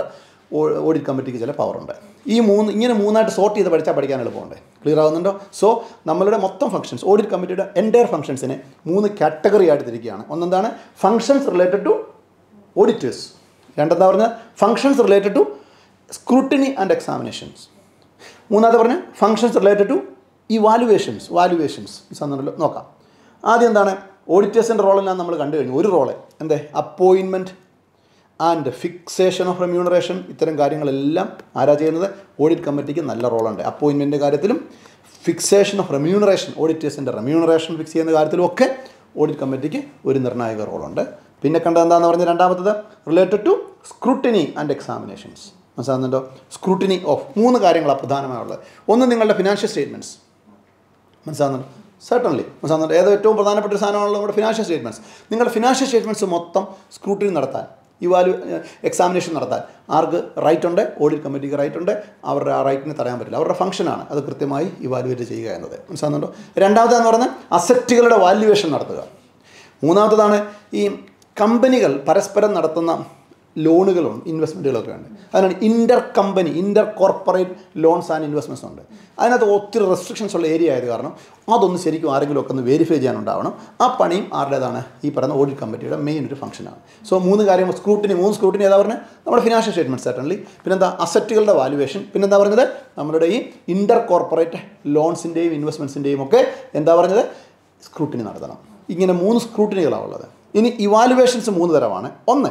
ഓഡിറ്റ് കമ്മിറ്റിക്ക് ചില പവറുണ്ട്. ഈ മൂന്ന് ഇങ്ങനെ മൂന്നായിട്ട് സോർട്ട് ചെയ്ത് പഠിച്ചാൽ പഠിക്കാൻ എളുപ്പമുണ്ട്. ക്ലിയർ ആവുന്നുണ്ടോ? സോ നമ്മളുടെ മൊത്തം ഫംഗ്ഷൻസ്, ഓഡിറ്റ് കമ്മിറ്റിയുടെ എൻ്റയർ ഫംഗ്ഷൻസിനെ മൂന്ന് കാറ്റഗറി ആയിട്ട് തിരിക്കുകയാണ്. ഒന്നെന്താണ് ഫംഗ്ഷൻസ് റിലേറ്റഡ് ടു ഓഡിറ്റേഴ്സ്, രണ്ടെന്താ പറഞ്ഞാൽ functions related to scrutiny and examinations, മൂന്നാമത്തെ പറഞ്ഞാൽ functions related to evaluations valuations സന്നല്ലോ. നോക്കാം. ആദ്യം എന്താണ് ഓഡിറ്റേഴ്സിൻ്റെ റോളെല്ലാം നമ്മൾ കണ്ടു കഴിഞ്ഞു. ഒരു റോള് എന്തേ appointment and fixation of remuneration, ഇത്തരം കാര്യങ്ങളെല്ലാം ആരാ ചെയ്യുന്നത്? ഓഡിറ്റ് കമ്മിറ്റിക്ക് നല്ല റോളുണ്ട്. അപ്പോയിൻമെൻറ്റിൻ്റെ കാര്യത്തിലും ഫിക്സേഷൻ ഓഫ് റെമ്യൂണറേഷൻ, ഓഡിറ്റേഴ്സിൻ്റെ റെമ്യൂണറേഷൻ ഫിക്സ് ചെയ്യുന്ന കാര്യത്തിലും ഒക്കെ ഓഡിറ്റ് കമ്മിറ്റിക്ക് ഒരു നിർണായക റോളുണ്ട്. പിന്നെ കണ്ടത് എന്താണെന്ന് പറഞ്ഞാൽ രണ്ടാമത്തത് related to scrutiny and examinations. മനസ്സിലാകുന്നുണ്ടോ? സ്ക്രൂട്ടിനി ഓഫ് മൂന്ന് കാര്യങ്ങളാണ് പ്രധാനമായുള്ളത്. ഒന്ന് നിങ്ങളുടെ ഫിനാൻഷ്യൽ സ്റ്റേറ്റ്മെൻറ്റ്സ്, മനസ്സിലാകുന്നുണ്ടോ? സർട്ടൺലി മനസ്സിലാകുന്നുണ്ട്. ഏതോ ഏറ്റവും പ്രധാനപ്പെട്ട ഒരു സാധനമാണല്ലോ നമ്മുടെ ഫിനാൻഷ്യൽ സ്റ്റേറ്റ്മെൻറ്റ്സ്. നിങ്ങളുടെ ഫിനാൻഷ്യൽ സ്റ്റേറ്റ്മെൻറ്റ്സ് മൊത്തം സ്ക്രൂട്ടിനി നടത്താൻ, ഇവാലു എക്സാമിനേഷൻ നടത്താൻ ആർക്ക് റൈറ്റ് ഉണ്ട്? ഓഡിറ്റ് കമ്മിറ്റിക്ക് റൈറ്റ് ഉണ്ട്. അവരുടെ ആ റൈറ്റിന് തടയാൻ പറ്റില്ല. അവരുടെ ഫംഗ്ഷനാണ് അത് കൃത്യമായി ഇവാലുവേറ്റ് ചെയ്യുക എന്നത്. മനസ്സിലാകുന്നുണ്ടോ? രണ്ടാമതെന്ന് പറഞ്ഞാൽ അസറ്റുകളുടെ വാല്യുവേഷൻ നടത്തുക. മൂന്നാമത്തതാണ് ഈ കമ്പനികൾ പരസ്പരം നടത്തുന്ന ലോണുകളും ഇൻവെസ്റ്റ്മെൻറ്റുകളൊക്കെ ഉണ്ട്. അതിനാണ് inter company inter corporate loans and investments ഉണ്ട്. അതിനകത്ത് ഒത്തിരി റെസ്ട്രിക്ഷൻസ് ഉള്ള ഏരിയ ആയത് കാരണം അതൊന്ന് ശരിക്കും ആരെങ്കിലും ഒക്കെ ഒന്ന് വെരിഫൈ ചെയ്യാനുണ്ടാവണം. ആ പണിയും ആരുടേതാണ്? ഈ പറയുന്ന ഓഡിറ്റ് കമ്മിറ്റിയുടെ മെയിൻ ഒരു ഫംഗ്ഷനാണ്. സോ മൂന്ന് കാര്യങ്ങൾ സ്ക്രൂട്ടിനി, മൂന്ന് സ്ക്രൂട്ടിനി ഏതാ പറഞ്ഞത്? നമ്മുടെ ഫിനാൻഷ്യൽ സ്റ്റേറ്റ്മെൻറ്റ് സർട്ടൺലി, പിന്നെന്താ അസറ്റുകളുടെ വാല്യുവേഷൻ, പിന്നെന്താ പറഞ്ഞത്? നമ്മുടെ ഈ ഇൻ്റർ കോർപ്പറേറ്റ് ലോൺസിൻ്റെയും ഇൻവെസ്റ്റ്മെൻറ്റ്സിൻ്റെയും ഒക്കെ എന്താ പറഞ്ഞത്? സ്ക്രൂട്ടിനി നടത്തണം. ഇങ്ങനെ മൂന്ന് സ്ക്രൂട്ടിനികളാണ് ഉള്ളത്. ഇനി ഇവാലുവേഷൻസ് മൂന്ന് തരമാണ്. ഒന്ന്,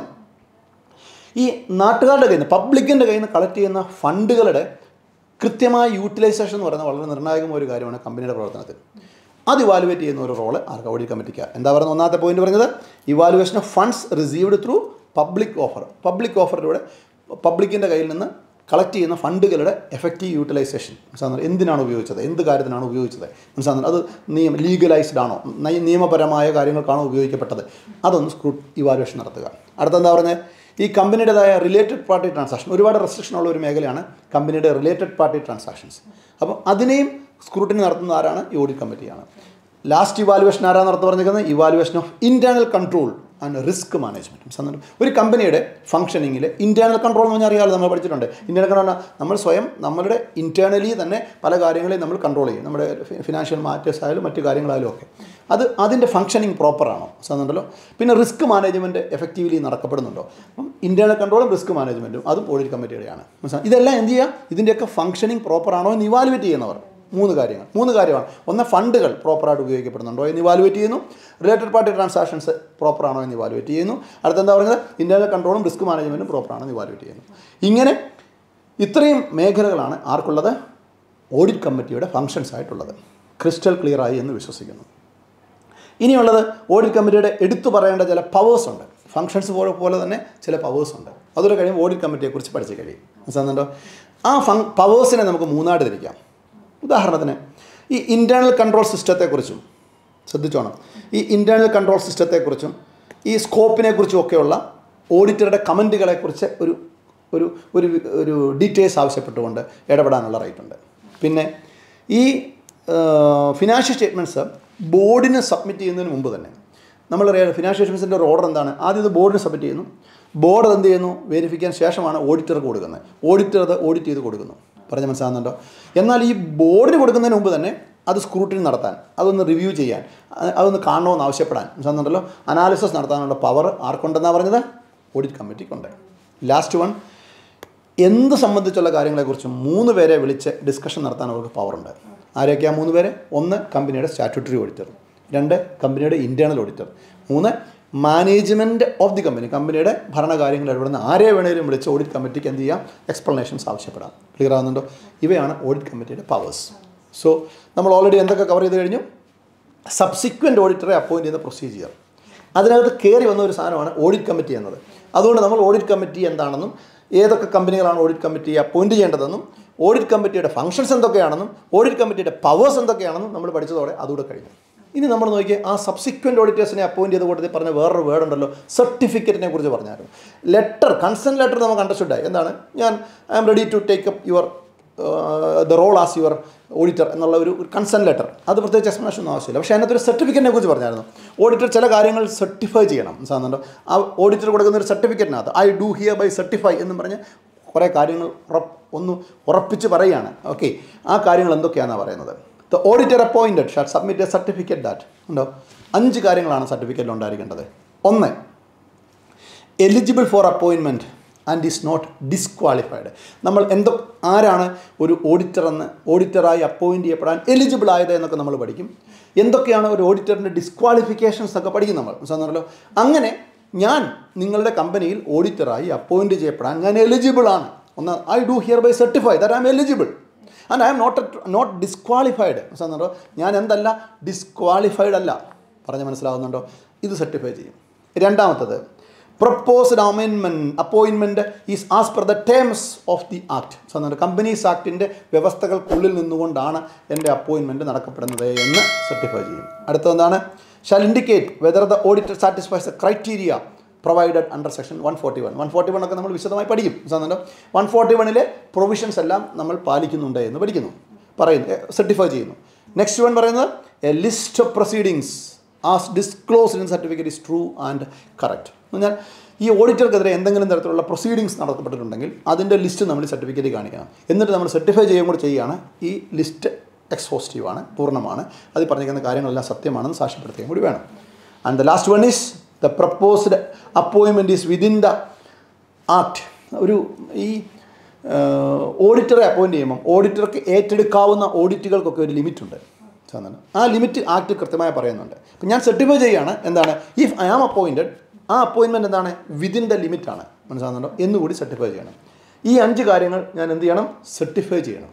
ഈ നാട്ടുകാരുടെ കയ്യിൽ നിന്ന്, പബ്ലിക്കിൻ്റെ കയ്യിൽ നിന്ന് കളക്ട് ചെയ്യുന്ന ഫണ്ടുകളുടെ കൃത്യമായ യൂട്ടിലൈസേഷൻ എന്ന് പറയുന്നത് വളരെ നിർണായകമായ ഒരു കാര്യമാണ് കമ്പനിയുടെ പ്രവർത്തനത്തിൽ. അത് ഇവാലുവേറ്റ് ചെയ്യുന്ന ഒരു റോള് ആർക്ക്? ഓഡിറ്റ് കമ്മിറ്റിക്ക്. എന്താ പറയുന്നത്? ഒന്നാമത്തെ പോയിന്റ് പറഞ്ഞത് evaluation of funds received through public offer. Public ഓഫറിലൂടെ പബ്ലിക്കിൻ്റെ കയ്യിൽ നിന്ന് കളക്ട് ചെയ്യുന്ന ഫണ്ടുകളുടെ എഫക്റ്റീവ് യൂട്ടിലൈസേഷൻ. മനസ്സിലാകുന്നത്? എന്തിനാണ് ഉപയോഗിച്ചത്, എന്ത് കാര്യത്തിനാണ് ഉപയോഗിച്ചത്, മനസ്സിലാകുന്നത്? അത് നിയമ ലീഗലൈസ്ഡ് ആണോ, നിയമപരമായ കാര്യങ്ങൾക്കാണോ ഉപയോഗിക്കപ്പെട്ടത്? അതൊന്ന് സ്ക്രൂ ഇവാലുവേഷൻ നടത്തുക. അടുത്തെന്താ പറഞ്ഞത്? ഈ കമ്പനിയുടേതായ റിലേറ്റഡ് പാർട്ടി ട്രാൻസാക്ഷൻ, ഒരുപാട് റെസ്ട്രിക്ഷൻ ഉള്ള ഒരു മേഖലയാണ് കമ്പനിയുടെ റിലേറ്റഡ് പാർട്ടി ട്രാൻസാക്ഷൻസ്. അപ്പം അതിനെയും സ്ക്രൂട്ടിനി നടത്തുന്ന ആരാണ്? ഈ ഓഡിറ്റ് കമ്മിറ്റിയാണ്. ലാസ്റ്റ് ഇവാലുവേഷൻ ആരാണ് നടത്തി പറഞ്ഞിരിക്കുന്നത്? Evaluation of internal control and risk management. ഒരു കമ്പനിയുടെ ഫംഗ്ഷനിങ്ങിൽ ഇൻറ്റേർണൽ കൺട്രോൾ എന്ന് പറഞ്ഞാൽ അറിയാമല്ലോ, നമ്മൾ പഠിച്ചിട്ടുണ്ട്. ഇൻറ്റേർണൽ കൺട്രോൾ നമ്മൾ സ്വയം നമ്മളുടെ ഇൻറ്റേർണലി തന്നെ പല കാര്യങ്ങളെയും നമ്മൾ കൺട്രോൾ ചെയ്യും. നമ്മുടെ ഫിനാൻഷ്യൽ മാറ്റേഴ്സ് ആയാലും മറ്റു കാര്യങ്ങളായാലും ഒക്കെ അത് അതിൻ്റെ ഫംഗ്ഷനിങ് പ്രോപ്പറാണോ സാധനമുണ്ടല്ലോ. പിന്നെ റിസ്ക് മാനേജ്മെൻറ്റ് എഫക്റ്റീവ്ലി നടക്കപ്പെടുന്നുണ്ടോ? അപ്പം ഇൻറ്റേർണൽ കൺട്രോളും റിസ്ക് മാനേജ്മെൻറ്റും അതും ഓഡിറ്റ് കമ്മിറ്റിയുടെയാണ്. മനസ്സിലായി? ഇതെല്ലാം എന്ത് ചെയ്യുക? ഇതിൻ്റെയൊക്കെ ഫംഗ്ഷനിങ് പ്രോപ്പറാണോ എന്ന് ഇവാലുവേറ്റ് ചെയ്യുന്നവർ. മൂന്ന് കാര്യങ്ങൾ മൂന്ന് കാര്യമാണ്. ഒന്ന്, ഫണ്ടുകൾ പ്രോപ്പറായിട്ട് ഉപയോഗിക്കപ്പെടുന്നുണ്ടോ എന്ന് ഇവാലുവേറ്റ് ചെയ്യുന്നു. റിലേറ്റഡ് പാർട്ടി ട്രാൻസാക്ഷൻസ് പ്രോപ്പറാണോ എന്ന് ഇവാലുവേറ്റ് ചെയ്യുന്നു. അടുത്തെന്താ പറയുന്നത്? ഇൻറ്റേർണൽ കൺട്രോളും റിസ്ക് മാനേജ്മെൻറ്റും പ്രോപ്പറാണോ എന്ന് ഇവാലുവേറ്റ് ചെയ്യുന്നു. ഇങ്ങനെ ഇത്രയും മേഖലകളാണ് ആർക്കുള്ളത്? ഓഡിറ്റ് കമ്മിറ്റിയുടെ ഫംഗ്ഷൻസ് ആയിട്ടുള്ളത്. ക്രിസ്റ്റൽ ക്ലിയറായി എന്ന് വിശ്വസിക്കുന്നു. ഇനിയുള്ളത് ഓഡിറ്റ് കമ്മിറ്റിയുടെ എടുത്തു പറയേണ്ട ചില പവേഴ്സ് ഉണ്ട്. ഫംഗ്ഷൻസ് പോലെ പോലെ തന്നെ ചില പവേഴ്സ് ഉണ്ട്. അതൊരു കഴിയും ഓഡിറ്റ് കമ്മിറ്റിയെക്കുറിച്ച് പഠിച്ച് കഴിയും. മനസ്സിലാകുന്നുണ്ടോ? ആ ഫങ് പവേഴ്സിനെ നമുക്ക് മൂന്നായിട്ട് തിരിക്കാം. ഉദാഹരണത്തിന് ഈ ഇൻറ്റേർണൽ കൺട്രോൾ സിസ്റ്റത്തെക്കുറിച്ചും ശ്രദ്ധിച്ചോണം. ഈ ഇൻറ്റേർണൽ കൺട്രോൾ സിസ്റ്റത്തെക്കുറിച്ചും ഈ സ്കോപ്പിനെക്കുറിച്ചും ഒക്കെയുള്ള ഓഡിറ്ററുടെ കമൻറ്റുകളെക്കുറിച്ച് ഒരു ഒരു ഒരു ഒരു ഡീറ്റെയിൽസ് ആവശ്യപ്പെട്ടുകൊണ്ട് ഇടപെടാനുള്ള റൈറ്റ് ഉണ്ട്. പിന്നെ ഈ ഫിനാൻഷ്യൽ സ്റ്റേറ്റ്മെൻറ്റ്സ് ബോർഡിന് സബ്മിറ്റ് ചെയ്യുന്നതിന് മുമ്പ് തന്നെ നമ്മളറിയാം ഫിനാൻഷ്യൽ സ്റ്റേറ്റ്മെൻറ്റ്സിൻ്റെ ഒരു ഓർഡർ എന്താണ്? ആദ്യം ഇത് ബോർഡിന് സബ്മിറ്റ് ചെയ്യുന്നു. ബോർഡ് എന്ത് ചെയ്യുന്നു? വെരിഫിക്കാൻ ശേഷമാണ് ഓഡിറ്റർക്ക് കൊടുക്കുന്നത്. ഓഡിറ്റർ അത് ഓഡിറ്റ് ചെയ്ത് കൊടുക്കുന്നു. പറഞ്ഞ് മനസ്സിലാകുന്നുണ്ടോ? എന്നാൽ ഈ ബോർഡിന് കൊടുക്കുന്നതിന് മുമ്പ് തന്നെ അത് സ്ക്രൂട്ടിനി നടത്താൻ, അതൊന്ന് റിവ്യൂ ചെയ്യാൻ, അതൊന്ന് കാണണമെന്ന് ആവശ്യപ്പെടാൻ, മനസ്സിലാകുന്നുണ്ടല്ലോ, അനാലിസിസ് നടത്താനുള്ള പവർ ആർക്കുണ്ടെന്നാണ് പറഞ്ഞത്? ഓഡിറ്റ് കമ്മിറ്റിക്കുണ്ട്. ലാസ്റ്റ് വൺ, എന്ത് സംബന്ധിച്ചുള്ള കാര്യങ്ങളെക്കുറിച്ചും മൂന്ന് പേരെ വിളിച്ച് ഡിസ്കഷൻ നടത്താൻ അവർക്ക് പവറുണ്ട്. ആരൊക്കെയാണ് മൂന്ന് പേര്? ഒന്ന്, കമ്പനിയുടെ സ്റ്റാറ്റ്യൂട്ടറി ഓഡിറ്റർ. രണ്ട്, കമ്പനിയുടെ ഇൻറ്റേർണൽ ഓഡിറ്റർ. മൂന്ന്, മാനേജ്മെൻറ്റ് ഓഫ് ദി കമ്പനി. കമ്പനിയുടെ ഭരണകാര്യങ്ങൾ ഇടപെടുന്ന ആരെ വേണേലും വിളിച്ച് ഓഡിറ്റ് കമ്മിറ്റിക്ക് എന്ത് ചെയ്യാം? എക്സ്പ്ലനേഷൻസ് ആവശ്യപ്പെടാം. ക്ലിയർ ആകുന്നുണ്ടോ? ഇവയാണ് ഓഡിറ്റ് കമ്മിറ്റിയുടെ പവേഴ്സ്. സോ നമ്മൾ ഓൾറെഡി എന്തൊക്കെ കവർ ചെയ്ത് കഴിഞ്ഞു? സബ്സിക്വൻറ്റ് ഓഡിറ്ററെ അപ്പോയിൻറ്റ് ചെയ്യുന്ന പ്രൊസീജിയർ. അതിനകത്ത് കയറി വന്ന ഒരു സാധനമാണ് ഓഡിറ്റ് കമ്മിറ്റി എന്നത്. അതുകൊണ്ട് നമ്മൾ ഓഡിറ്റ് കമ്മിറ്റി എന്താണെന്നും ഏതൊക്കെ കമ്പനികളാണ് ഓഡിറ്റ് കമ്മിറ്റിയെ അപ്പോയിൻറ്റ് ചെയ്യേണ്ടതെന്നും ഓഡിറ്റ് കമ്മിറ്റിയുടെ ഫംഗ്ഷൻസ് എന്തൊക്കെയാണെന്നും ഓഡിറ്റ് കമ്മിറ്റിയുടെ പവേഴ്സ് എന്തൊക്കെയാണെന്നും നമ്മൾ പഠിച്ചതോടെ അതുകൂടെ കഴിഞ്ഞു. ഇനി നമ്മൾ നോക്കിയാൽ ആ സബ്സിക്വൻറ്റ് ഓഡിറ്റേഴ്സിനെ അപ്പോയിൻറ്റ് ചെയ്ത് കൂട്ടത്തിൽ പറഞ്ഞ വേറൊരു വേർഡ് ഉണ്ടല്ലോ, സർട്ടിഫിക്കറ്റിനെ കുറിച്ച് പറഞ്ഞായിരുന്നു. ലെറ്റർ, കൺസെൻറ്റ് ലെറ്റർ നമുക്ക് അണ്ടർസ്റ്റുഡായി. എന്താണ്? ഞാൻ I am ready to take up your the role as your auditor എന്നുള്ള ഒരു കൺസെൻറ്റ് ലെറ്റർ. അത് പ്രത്യേകിച്ച് എക്സ്പ്ലനേഷൻ ഒന്നും ആവശ്യമില്ല. പക്ഷേ അതിനകത്തൊരു സർട്ടിഫിക്കറ്റിനെ കുറിച്ച് പറഞ്ഞായിരുന്നു. ഓഡിറ്റർ ചില കാര്യങ്ങൾ സർട്ടിഫൈ ചെയ്യണം. മനസ്സിലാകുന്നുണ്ടോ? ആ ഓഡിറ്റർ കൊടുക്കുന്ന ഒരു സർട്ടിഫിക്കറ്റിനകത്ത് I do hereby certify എന്നും പറഞ്ഞ് കുറേ കാര്യങ്ങൾ ഒന്ന് ഉറപ്പിച്ച് പറയുകയാണ്. ഓക്കെ, ആ കാര്യങ്ങൾ എന്തൊക്കെയാണെന്നാണ് പറയുന്നത്. The auditor appointed shall submit a certificate that ഉണ്ടോ. അഞ്ച് കാര്യങ്ങളാണ് സർട്ടിഫിക്കറ്റിൽ ഉണ്ടായിരിക്കേണ്ടത്. ഒന്ന്, eligible for appointment and is not disqualified. നമ്മൾ എന്തോ ആരാണ് ഒരു ഓഡിറ്റർ എന്ന് ഓഡിറ്ററായി അപ്പോയിൻറ്റ് ചെയ്യപ്പെടാൻ എലിജിബിൾ ആയത് എന്നൊക്കെ നമ്മൾ പഠിക്കും. എന്തൊക്കെയാണ് ഒരു ഓഡിറ്ററിൻ്റെ ഡിസ്ക്വാളിഫിക്കേഷൻസ് എന്നൊക്കെ പഠിക്കും നമ്മൾ. മനസ്സിലാണല്ലോ. അങ്ങനെ ഞാൻ നിങ്ങളുടെ കമ്പനിയിൽ ഓഡിറ്ററായി അപ്പോയിൻറ്റ് ചെയ്യപ്പെടാൻ ഞാൻ എലിജിബിൾ ആണ്. ഒന്ന്, I do hereby certify that I am eligible and I am not not disqualified. മനസ്സിലാകുന്നുണ്ടോ. ഞാൻ എന്തല്ല, ഡിസ്ക്വാളിഫൈഡ് അല്ല. പറഞ്ഞ് മനസ്സിലാകുന്നുണ്ടോ. ഇത് സർട്ടിഫൈ ചെയ്യും. രണ്ടാമത്തത്, proposed amendment appointment is as per the terms of the act. സാധാരണ കമ്പനീസ് ആക്ടിൻ്റെ വ്യവസ്ഥകൾക്കുള്ളിൽ നിന്നുകൊണ്ടാണ് എൻ്റെ അപ്പോയിൻമെൻറ്റ് നടക്കപ്പെടുന്നത് എന്ന് സർട്ടിഫൈ ചെയ്യും. അടുത്തതെന്താണ്, shall indicate whether the auditor satisfies the criteria provided under section one forty one. One forty one ഒക്കെ നമ്മൾ വിശദമായി പഠിക്കും. സാധാരണ വൺ ഫോർട്ടി വണ്ണിലെ പ്രൊവിഷൻസ് എല്ലാം നമ്മൾ പാലിക്കുന്നുണ്ട് എന്ന് പഠിക്കുന്നു, പറയുന്നു, സർട്ടിഫൈ ചെയ്യുന്നു. നെക്സ്റ്റ് വൺ പറയുന്നത്, a list of proceedings as disclosed in certificate is true and correct. എന്ന് പറഞ്ഞാൽ ഈ ഓഡിറ്റർക്കെതിരെ എന്തെങ്കിലും തരത്തിലുള്ള പ്രൊസീഡിങ്സ് നടത്തപ്പെട്ടിട്ടുണ്ടെങ്കിൽ അതിൻ്റെ ലിസ്റ്റ് നമ്മൾ സർട്ടിഫിക്കറ്റ് കാണിക്കണം. എന്നിട്ട് നമ്മൾ സർട്ടിഫൈ ചെയ്യുകയും കൂടെ ചെയ്യുകയാണ്. ഈ ലിസ്റ്റ് എക്സോസ്റ്റീവാണ്, പൂർണ്ണമാണ്, അതിൽ പറഞ്ഞിരിക്കുന്ന കാര്യങ്ങളെല്ലാം സത്യമാണെന്ന് സാക്ഷ്യപ്പെടുത്തുകയും കൂടി വേണം. And the last one is the proposed appointment is within the act. ഒരു ഈ ഓഡിറ്ററെ അപ്പോയിൻറ്റ് ചെയ്യുമ്പം ഓഡിറ്റർക്ക് ഏറ്റെടുക്കാവുന്ന ഓഡിറ്റുകൾക്കൊക്കെ ഒരു ലിമിറ്റുണ്ട്. ആ ലിമിറ്റ് ആക്ട് കൃത്യമായി പറയുന്നുണ്ട്. അപ്പം ഞാൻ സർട്ടിഫൈ ചെയ്യുകയാണ്, എന്താണ്, ഇഫ് ഐ ആം അപ്പോയിൻറ്റഡ്, ആ അപ്പോയിൻമെൻറ്റ് എന്താണ്, വിതിൻ ദ ലിമിറ്റാണ്. മനസ്സിലാകുന്നുണ്ടോ. എന്നുകൂടി സർട്ടിഫൈ ചെയ്യണം. ഈ അഞ്ച് കാര്യങ്ങൾ ഞാൻ എന്ത് ചെയ്യണം, സർട്ടിഫൈ ചെയ്യണം.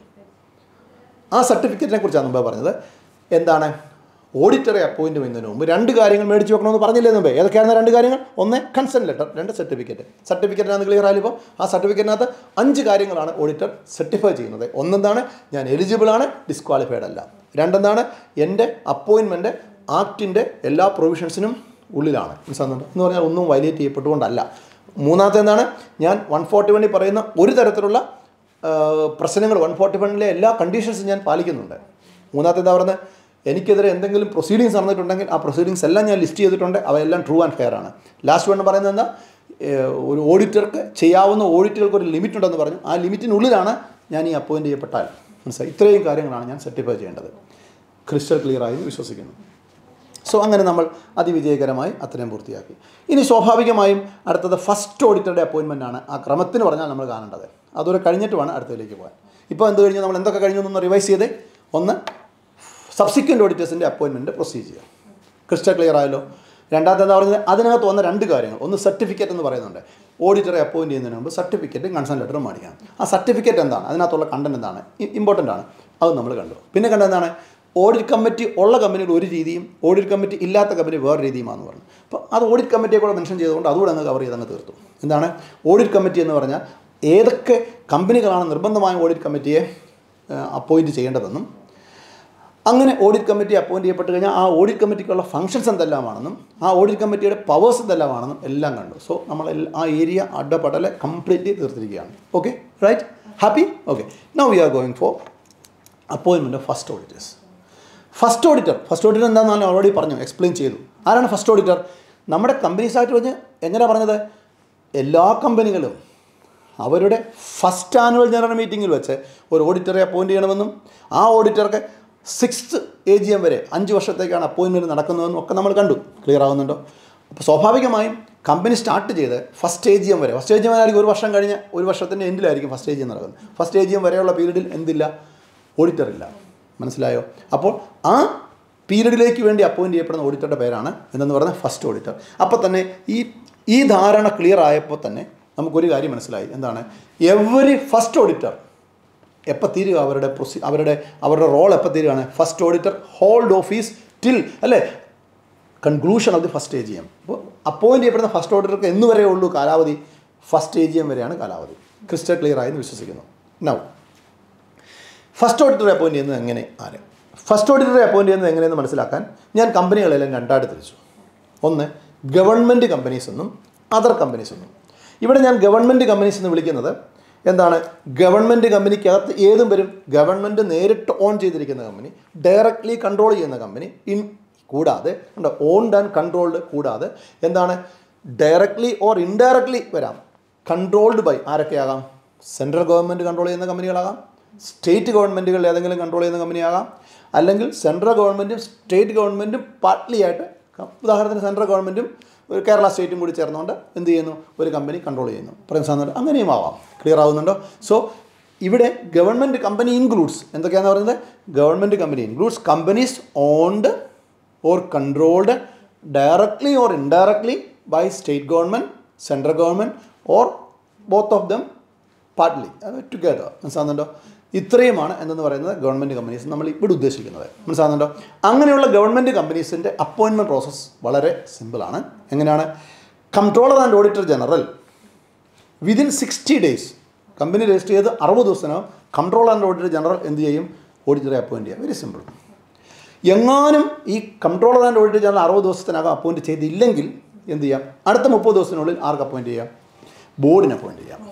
ആ സർട്ടിഫിക്കറ്റിനെ കുറിച്ചാണ് മുമ്പേ പറഞ്ഞത്. എന്താണ്, ഓഡിറ്ററെ അപ്പോയിൻറ്റ് ചെയ്യുന്നതിന് മുമ്പ് രണ്ട് കാര്യങ്ങൾ മേടിച്ച് വെക്കണമെന്ന് പറഞ്ഞില്ലേ മുമ്പേ. ഏതൊക്കെയാണ് രണ്ട് കാര്യങ്ങൾ? ഒന്ന്, കൺസെൻറ്റ് ലെറ്റർ. രണ്ട്, സർട്ടിഫിക്കറ്റ്. സർട്ടിഫിക്കറ്റിനകത്ത് ക്ലിയർ ആയാലിപ്പോൾ ആ സർട്ടിഫിക്കറ്റിനകത്ത് അഞ്ച് കാര്യങ്ങളാണ് ഓഡിറ്റർ സർട്ടിഫൈ ചെയ്യുന്നത്. ഒന്നെന്താണ്, ഞാൻ എലിജിബിളാണ്, ഡിസ്ക്വാളിഫൈഡ് അല്ല. രണ്ടെന്താണ്, എൻ്റെ അപ്പോയിൻമെൻറ്റ് ആക്ടിൻ്റെ എല്ലാ പ്രൊവിഷൻസിനും ഉള്ളിലാണ്. മനസ്സിലാകുന്നുണ്ട്. എന്ന് പറഞ്ഞാൽ ഒന്നും വയലേറ്റ് ചെയ്യപ്പെട്ടുകൊണ്ടല്ല. മൂന്നാമത്തെ എന്താണ്, ഞാൻ വൺ ഫോർട്ടി വണ്ണിൽ പറയുന്ന ഒരു തരത്തിലുള്ള പ്രശ്നങ്ങൾ വൺ ഫോർട്ടി വണ്ണിലെ എല്ലാ കണ്ടീഷൻസും ഞാൻ പാലിക്കുന്നുണ്ട്. മൂന്നാമത്തെ എന്താ പറയുന്നത്, എനിക്കെതിരെ എന്തെങ്കിലും പ്രൊസീഡിങ്സ് നടന്നിട്ടുണ്ടെങ്കിൽ ആ പ്രൊസീഡിങ്സ് എല്ലാം ഞാൻ ലിസ്റ്റ് ചെയ്തിട്ടുണ്ട്, അവയെല്ലാം ട്രൂ ആൻഡ് ഫെയർ ആണ്. ലാസ്റ്റ് വൺ പറയുന്നത് എന്താ, ഒരു ഓഡിറ്റർക്ക് ചെയ്യാവുന്ന ഓഡിറ്റുകൾക്ക് ഒരു ലിമിറ്റ് ഉണ്ടെന്ന് പറഞ്ഞു. ആ ലിമിറ്റിനുള്ളിലാണ് ഞാൻ ഈ അപ്പോയിൻറ്റ് ചെയ്യപ്പെട്ടാൽ. മനസ്സിലായി. ഇത്രയും കാര്യങ്ങളാണ് ഞാൻ സർട്ടിഫൈ ചെയ്യേണ്ടത്. ക്രിസ്റ്റൽ ക്ലിയർ ആയി വിശ്വസിക്കുന്നു. സോ അങ്ങനെ നമ്മൾ അതിവിജയകരമായി അത്രയും പൂർത്തിയാക്കി. ഇനി സ്വാഭാവികമായും അടുത്തത് ഫസ്റ്റ് ഓഡിറ്ററുടെ അപ്പോയിൻമെൻ്റ് ആണ്. ആ ക്രമത്തിന് പറഞ്ഞാൽ നമ്മൾ കാണേണ്ടത്. അതുവരെ കഴിഞ്ഞിട്ട് വേണം അടുത്തതിലേക്ക് പോകാൻ. ഇപ്പോൾ എന്ത് കഴിഞ്ഞു, നമ്മൾ എന്തൊക്കെ കഴിഞ്ഞു എന്നൊന്ന് റിവൈസ് ചെയ്തേ. ഒന്ന്, സബ്സിക്വൻ്റ് ഓഡിറ്റേഴ്സിൻ്റെ അപ്പോയിൻമെൻറ്റ് പ്രൊസീജിയർ. ക്രിസ്റ്റൽ ക്ലിയർ ആയല്ലോ. രണ്ടാമത്തെ എന്താ പറയുന്നത്, അതിനകത്ത് വന്ന രണ്ട് കാര്യങ്ങൾ. ഒന്ന്, സർട്ടിഫിക്കറ്റ് എന്ന് പറയുന്നുണ്ട്. ഓഡിറ്ററെ അപ്പോയിൻറ്റ് ചെയ്യുന്നതിന് മുമ്പ് സർട്ടിഫിക്കറ്റും കൺസേൺ ലെറ്ററും മേടിക്കണം. ആ സർട്ടിഫിക്കറ്റ് എന്താണ്, അതിനകത്തുള്ള കണ്ടൻറ്റ് എന്താണ്, ഇമ്പോർട്ടൻ്റ് ആണ്. അത് നമ്മൾ കണ്ടു. പിന്നെ കണ്ടത് എന്താണ്, ഓഡിറ്റ് കമ്മിറ്റി ഉള്ള കമ്പനിയിൽ ഒരു രീതിയും ഓഡിറ്റ് കമ്മിറ്റി ഇല്ലാത്ത കമ്പനി വേറെ രീതിയുമാണെന്ന് പറഞ്ഞു. അപ്പോൾ അത് ഓഡിറ്റ് കമ്മിറ്റിയെ കൂടെ മെൻഷൻ ചെയ്തുകൊണ്ട് അതുകൂടെ അങ്ങ് കവർ ചെയ്ത് അങ്ങ് തീർത്തു. എന്താണ് ഓഡിറ്റ് കമ്മിറ്റി എന്ന് പറഞ്ഞാൽ, ഏതൊക്കെ കമ്പനികളാണ് നിർബന്ധമായും ഓഡിറ്റ് കമ്മിറ്റിയെ അപ്പോയിൻറ്റ് ചെയ്യേണ്ടതെന്നും, അങ്ങനെ ഓഡിറ്റ് കമ്മിറ്റി അപ്പോയിൻറ്റ് ചെയ്യപ്പെട്ട് കഴിഞ്ഞാൽ ആ ഓഡിറ്റ് കമ്മിറ്റിക്കുള്ള ഫംഗ്ഷൻസ് എന്തെല്ലാമാണെന്നും ആ ഓഡിറ്റ് കമ്മിറ്റിയുടെ പവേഴ്സ് എന്തെല്ലാമാണെന്നും എല്ലാം കണ്ടു. സോ നമ്മൾ ആ ഏരിയ അഡപടലെ കംപ്ലീറ്റ്ലി തീർത്തിരിക്കുകയാണ്. Okay, right, happy. Okay, now we are going for appointment of first auditors. First auditor first auditor എന്താണെന്ന് ഞാൻ ഓൾറെഡി പറഞ്ഞു, എക്സ്പ്ലെയിൻ ചെയ്തു. ആരാണ് ഫസ്റ്റ് ഓഡിറ്റർ? നമ്മുടെ കമ്പനീസായിട്ട് പറഞ്ഞ് എങ്ങനെയാണ് പറഞ്ഞത്, എല്ലാ കമ്പനികളും അവരുടെ ഫസ്റ്റ് ആനുവൽ ജനറൽ മീറ്റിങ്ങിൽ വെച്ച് ഒരു ഓഡിറ്ററെ അപ്പോയിൻറ്റ് ചെയ്യണമെന്നും ആ ഓഡിറ്റർക്ക് സിക്സ്ത് എ ജി എം വരെ അഞ്ച് വർഷത്തേക്കാണ് അപ്പോയിൻമെൻറ്റ് നടക്കുന്നതെന്നും ഒക്കെ നമ്മൾ കണ്ടു. ക്ലിയർ ആവുന്നുണ്ടോ? അപ്പോൾ സ്വാഭാവികമായും കമ്പനി സ്റ്റാർട്ട് ചെയ്ത് ഫസ്റ്റ് എ ജി എം വരെ, ഫസ്റ്റ് എ ജി എം ആയിരിക്കും ഒരു വർഷം കഴിഞ്ഞ് ഒരു വർഷത്തിൻ്റെ എൻഡിലായിരിക്കും ഫസ്റ്റ് എ ജി എം നടക്കുന്നത്. ഫസ്റ്റ് എ ജി എം വരെയുള്ള പീരീഡിൽ എന്തില്ല, ഓഡിറ്റർ ഇല്ല. മനസ്സിലായോ? അപ്പോൾ ആ പീരീഡിലേക്ക് വേണ്ടി അപ്പോയിൻറ്റ് ചെയ്യപ്പെടുന്ന ഓഡിറ്ററുടെ പേരാണ് എന്തെന്ന് പറഞ്ഞാൽ ഫസ്റ്റ് ഓഡിറ്റർ. അപ്പോൾ തന്നെ ഈ ഈ ധാരണ ക്ലിയർ ആയപ്പോൾ തന്നെ നമുക്കൊരു കാര്യം മനസ്സിലായി. എന്താണ്, എവറി ഫസ്റ്റ് ഓഡിറ്റർ എപ്പോൾ തീരുക, അവരുടെ പ്രൊസി അവരുടെ അവരുടെ റോൾ എപ്പോൾ തീരുകയാണ്, first auditor hold office till അല്ലേ conclusion of the first A G M. അപ്പോൾ അപ്പോയിൻറ്റ് ചെയ്യപ്പെടുന്ന ഫസ്റ്റ് ഓഡിറ്റർക്ക് എന്ന് വരെ ഉള്ളൂ കാലാവധി, ഫസ്റ്റ് എ ജി എം വരെയാണ് കാലാവധി. ക്രിസ്റ്റൽ ക്ലിയർ ആയെന്ന് വിശ്വസിക്കുന്നു. നൗ ഫസ്റ്റ് ഓഡിറ്ററെ അപ്പോയിൻറ്റ് ചെയ്യുന്നത് എങ്ങനെ, ആര് ഫസ്റ്റ് ഓഡിറ്ററെ അപ്പോയിൻറ്റ് ചെയ്യുന്നത് എങ്ങനെയെന്ന് മനസ്സിലാക്കാൻ ഞാൻ കമ്പനികളെല്ലാം രണ്ടായിട്ട് തിരിച്ചു. ഒന്ന്, ഗവൺമെൻറ് കമ്പനീസ് എന്നും അതർ കമ്പനീസ് എന്നും. ഇവിടെ ഞാൻ ഗവൺമെൻറ് കമ്പനീസ് എന്ന് വിളിക്കുന്നത് എന്താണ്, ഗവൺമെൻറ് കമ്പനിക്കകത്ത് ഏതും വരും. ഗവൺമെൻറ് നേരിട്ട് ഓൺ ചെയ്തിരിക്കുന്ന കമ്പനി, ഡയറക്റ്റ്ലി കൺട്രോൾ ചെയ്യുന്ന കമ്പനി, ഇൻ കൂടാതെ ഉണ്ട് ഓൺഡ് ആൻഡ് കൺട്രോൾഡ് കൂടാതെ എന്താണ് ഡയറക്റ്റ്ലി ഓർ ഇൻഡയറക്റ്റ്ലി വരാം, കൺട്രോൾഡ് ബൈ ആരൊക്കെയാകാം, സെൻട്രൽ ഗവൺമെൻറ് കൺട്രോൾ ചെയ്യുന്ന കമ്പനികളാകാം, സ്റ്റേറ്റ് ഗവൺമെൻറ്റുകൾ ഏതെങ്കിലും കൺട്രോൾ ചെയ്യുന്ന കമ്പനിയാകാം, അല്ലെങ്കിൽ സെൻട്രൽ ഗവൺമെൻറ്റും സ്റ്റേറ്റ് ഗവൺമെൻറ്റും പാർട്ട്ലി ആയിട്ട്, ഉദാഹരണത്തിന് സെൻട്രൽ ഗവൺമെൻറ്റും ഒരു കേരള സ്റ്റേറ്റും കൂടി ചേർന്നുകൊണ്ട് എന്ത് ചെയ്യുന്നു, ഒരു കമ്പനി കൺട്രോൾ ചെയ്യുന്നു. പറയുന്ന സാധനം അങ്ങനെയും ആവാം. ക്ലിയർ ആവുന്നുണ്ടോ? സോ ഇവിടെ ഗവൺമെൻറ് കമ്പനി ഇൻക്ലൂഡ്സ് എന്തൊക്കെയാണെന്ന് പറയുന്നത്? Government company includes companies owned or controlled directly or indirectly by state government, central government or both of them partly together. മനസ്സിലാകുന്നുണ്ടോ? ഇത്രയുമാണ് എന്തെന്ന് പറയുന്നത് ഗവൺമെൻറ് കമ്പനീസ് നമ്മൾ ഇവിടെ ഉദ്ദേശിക്കുന്നത്. മനസ്സിലാകുന്നുണ്ടോ? അങ്ങനെയുള്ള ഗവൺമെൻറ് കമ്പനീസിൻ്റെ അപ്പോയിൻമെൻറ്റ് പ്രോസസ്സ് വളരെ സിമ്പിളാണ്. എങ്ങനെയാണ്? Controller and auditor general within sixty days, company register ചെയ്ത് അറുപത് ദിവസത്തിനകം കൺട്രോളർ ആൻഡ് ഓഡിറ്റർ ജനറൽ എന്ത് ചെയ്യും? ഓഡിറ്ററെ അപ്പോയിൻറ്റ് ചെയ്യുക. Very simple. എങ്ങാനും ഈ കൺട്രോളർ ആൻഡ് ഓഡിറ്റർ ജനറൽ അറുപത് ദിവസത്തിനകം അപ്പോയിൻറ്റ് ചെയ്തില്ലെങ്കിൽ എന്ത് ചെയ്യാം? അടുത്ത മുപ്പത് ദിവസത്തിനുള്ളിൽ ആർക്ക് അപ്പോയിൻറ്റ് ചെയ്യാം? ബോർഡിന് അപ്പോയിൻറ്റ് ചെയ്യാം.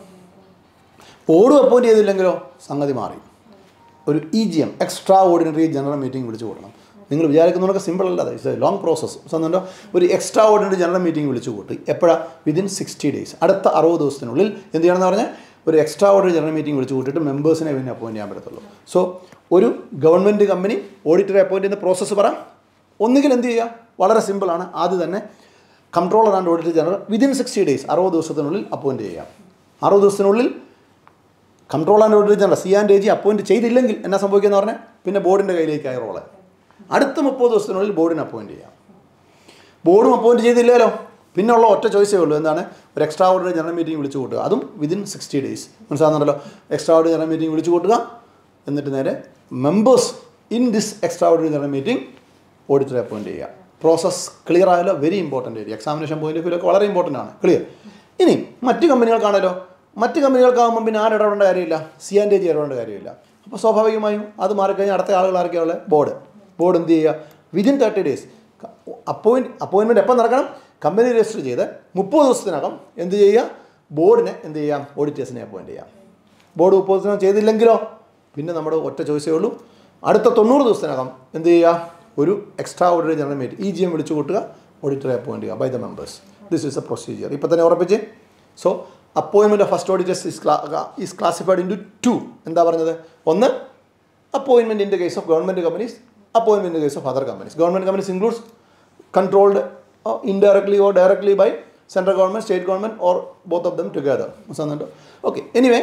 ബോർഡും അപ്പോയിൻറ്റ് ചെയ്തില്ലെങ്കിലോ സംഗതി മാറി. ഒരു E G M, extraordinary general meeting വിളിച്ചു കൂട്ടണം. നിങ്ങൾ വിചാരിക്കുന്നതൊക്കെ സിമ്പിൾ അല്ലാതെ, ഇറ്റ്സ് എ ലോങ് പ്രോസസ്സ്. സംബന്ധമുണ്ടോ? ഒരു എക്സ്ട്രാ ഓർഡിനറി ജനറൽ മീറ്റിംഗ് വിളിച്ചു കൂട്ടി. എപ്പോഴാണ്? വിതിൻ സിക്സ്റ്റി ഡേയ്സ്, അടുത്ത അറുപത് ദിവസത്തിനുള്ളിൽ എന്ത് ചെയ്യണമെന്ന് പറഞ്ഞാൽ ഒരു എക്സ്ട്രാ ഓർഡിനറി ജനറൽ മീറ്റിംഗ് വിളിച്ചു കൂട്ടിയിട്ട് മെമ്പേഴ്സിനെ പിന്നെ അപ്പോയിൻറ്റ് ചെയ്യാൻ പറ്റത്തുള്ളൂ. സോ ഒരു ഗവൺമെൻറ് കമ്പനി ഓഡിറ്ററെ അപ്പോയിൻറ്റ് ചെയ്യുന്ന പ്രോസസ്സ് പറ. ഒന്നുകിൽ എന്ത് ചെയ്യുക? വളരെ സിമ്പിളാണ്. ആദ്യം തന്നെ controller and auditor general within sixty days, അറുപത് ദിവസത്തിനുള്ളിൽ അപ്പോയിൻറ്റ് ചെയ്യുക. അറുപത് ദിവസത്തിനുള്ളിൽ controller and auditor general C and A G appoint ചെയ്തില്ലെങ്കിൽ എന്നാ സംഭവിക്കുകയെന്ന് പറഞ്ഞാൽ പിന്നെ ബോർഡിൻ്റെ കയ്യിലേക്കായി റോള്. അടുത്ത മുപ്പത് ദിവസത്തിനുള്ളിൽ ബോർഡിന് അപ്പോയിൻറ്റ് ചെയ്യാം. ബോർഡും അപ്പോയിൻറ്റ് ചെയ്തില്ലല്ലോ, പിന്നെ ഉള്ള ഒറ്റ ചോയ്സേ ഉള്ളൂ. എന്താണ്? ഒരു എക്സ്ട്രാ ഓർഡിനറി ജനറൽ മീറ്റിംഗ് വിളിച്ചു കൂട്ടുക. അതും വിതിൻ സിക്സ്റ്റി ഡേയ്സ്. മനസ്സിലാകുന്നുണ്ടല്ലോ? എക്സ്ട്രാ ഓർഡിനറി ജനറൽ മീറ്റിംഗ് വിളിച്ചു കൂട്ടുക. എന്നിട്ട് നേരെ members in this extraordinary general meeting ഓഡിറ്ററെ അപ്പോയിൻറ്റ് ചെയ്യുക. പ്രോസസ് ക്ലിയർ ആയാലോ? Very important area. Examination point of view ഒക്കെ വളരെ ഇമ്പോർട്ടൻ്റ് ആണ്. ക്ലിയർ? ഇനി മറ്റ് കമ്പനികൾക്കാണല്ലോ, മറ്റ് കമ്പനികൾക്കാകുമ്പോൾ പിന്നെ ആരും ഇടപെടേണ്ട കാര്യമില്ല, സി ആൻഡ് എ ജി ഇടപെടേണ്ട കാര്യമില്ല. അപ്പോൾ സ്വാഭാവികമായും അത് മാറിക്കഴിഞ്ഞാൽ അടുത്ത ആളുകൾ ആരൊക്കെയുള്ള ബോർഡ് ബോർഡ് എന്ത് ചെയ്യുക? Within thirty days appoint appointment എപ്പോൾ നടക്കണം? കമ്പനി രജിസ്റ്റർ ചെയ്ത് മുപ്പത് ദിവസത്തിനകം എന്ത് ചെയ്യുക? ബോർഡിനെ എന്ത് ചെയ്യാം? ഓഡിറ്റേഴ്സിനെ അപ്പോയിൻറ്റ് ചെയ്യാം. ബോർഡ് മുപ്പത് ദിവസത്തിനകം ചെയ്തില്ലെങ്കിലോ പിന്നെ നമ്മുടെ ഒറ്റ ചോയ്സേ ഉള്ളൂ. അടുത്ത തൊണ്ണൂറ് ദിവസത്തിനകം എന്ത് ചെയ്യുക? ഒരു extraordinary general meeting E G M വിളിച്ചു കൂട്ടുക, ഓഡിറ്ററെ അപ്പോയിൻറ്റ് ചെയ്യുക by the members. This is a procedure. ഇപ്പോൾ തന്നെ ഉറപ്പിച്ച്. So appointment of first auditors is is classified into two. എന്താ പറഞ്ഞത്? ഒന്ന് appointment in the case of government companies, appointment in the case of other companies. Government companies includes controlled indirectly or directly by central government, state government or both of dum together. മനസ്സിലാകുന്നുണ്ടോ? Okay. Anyway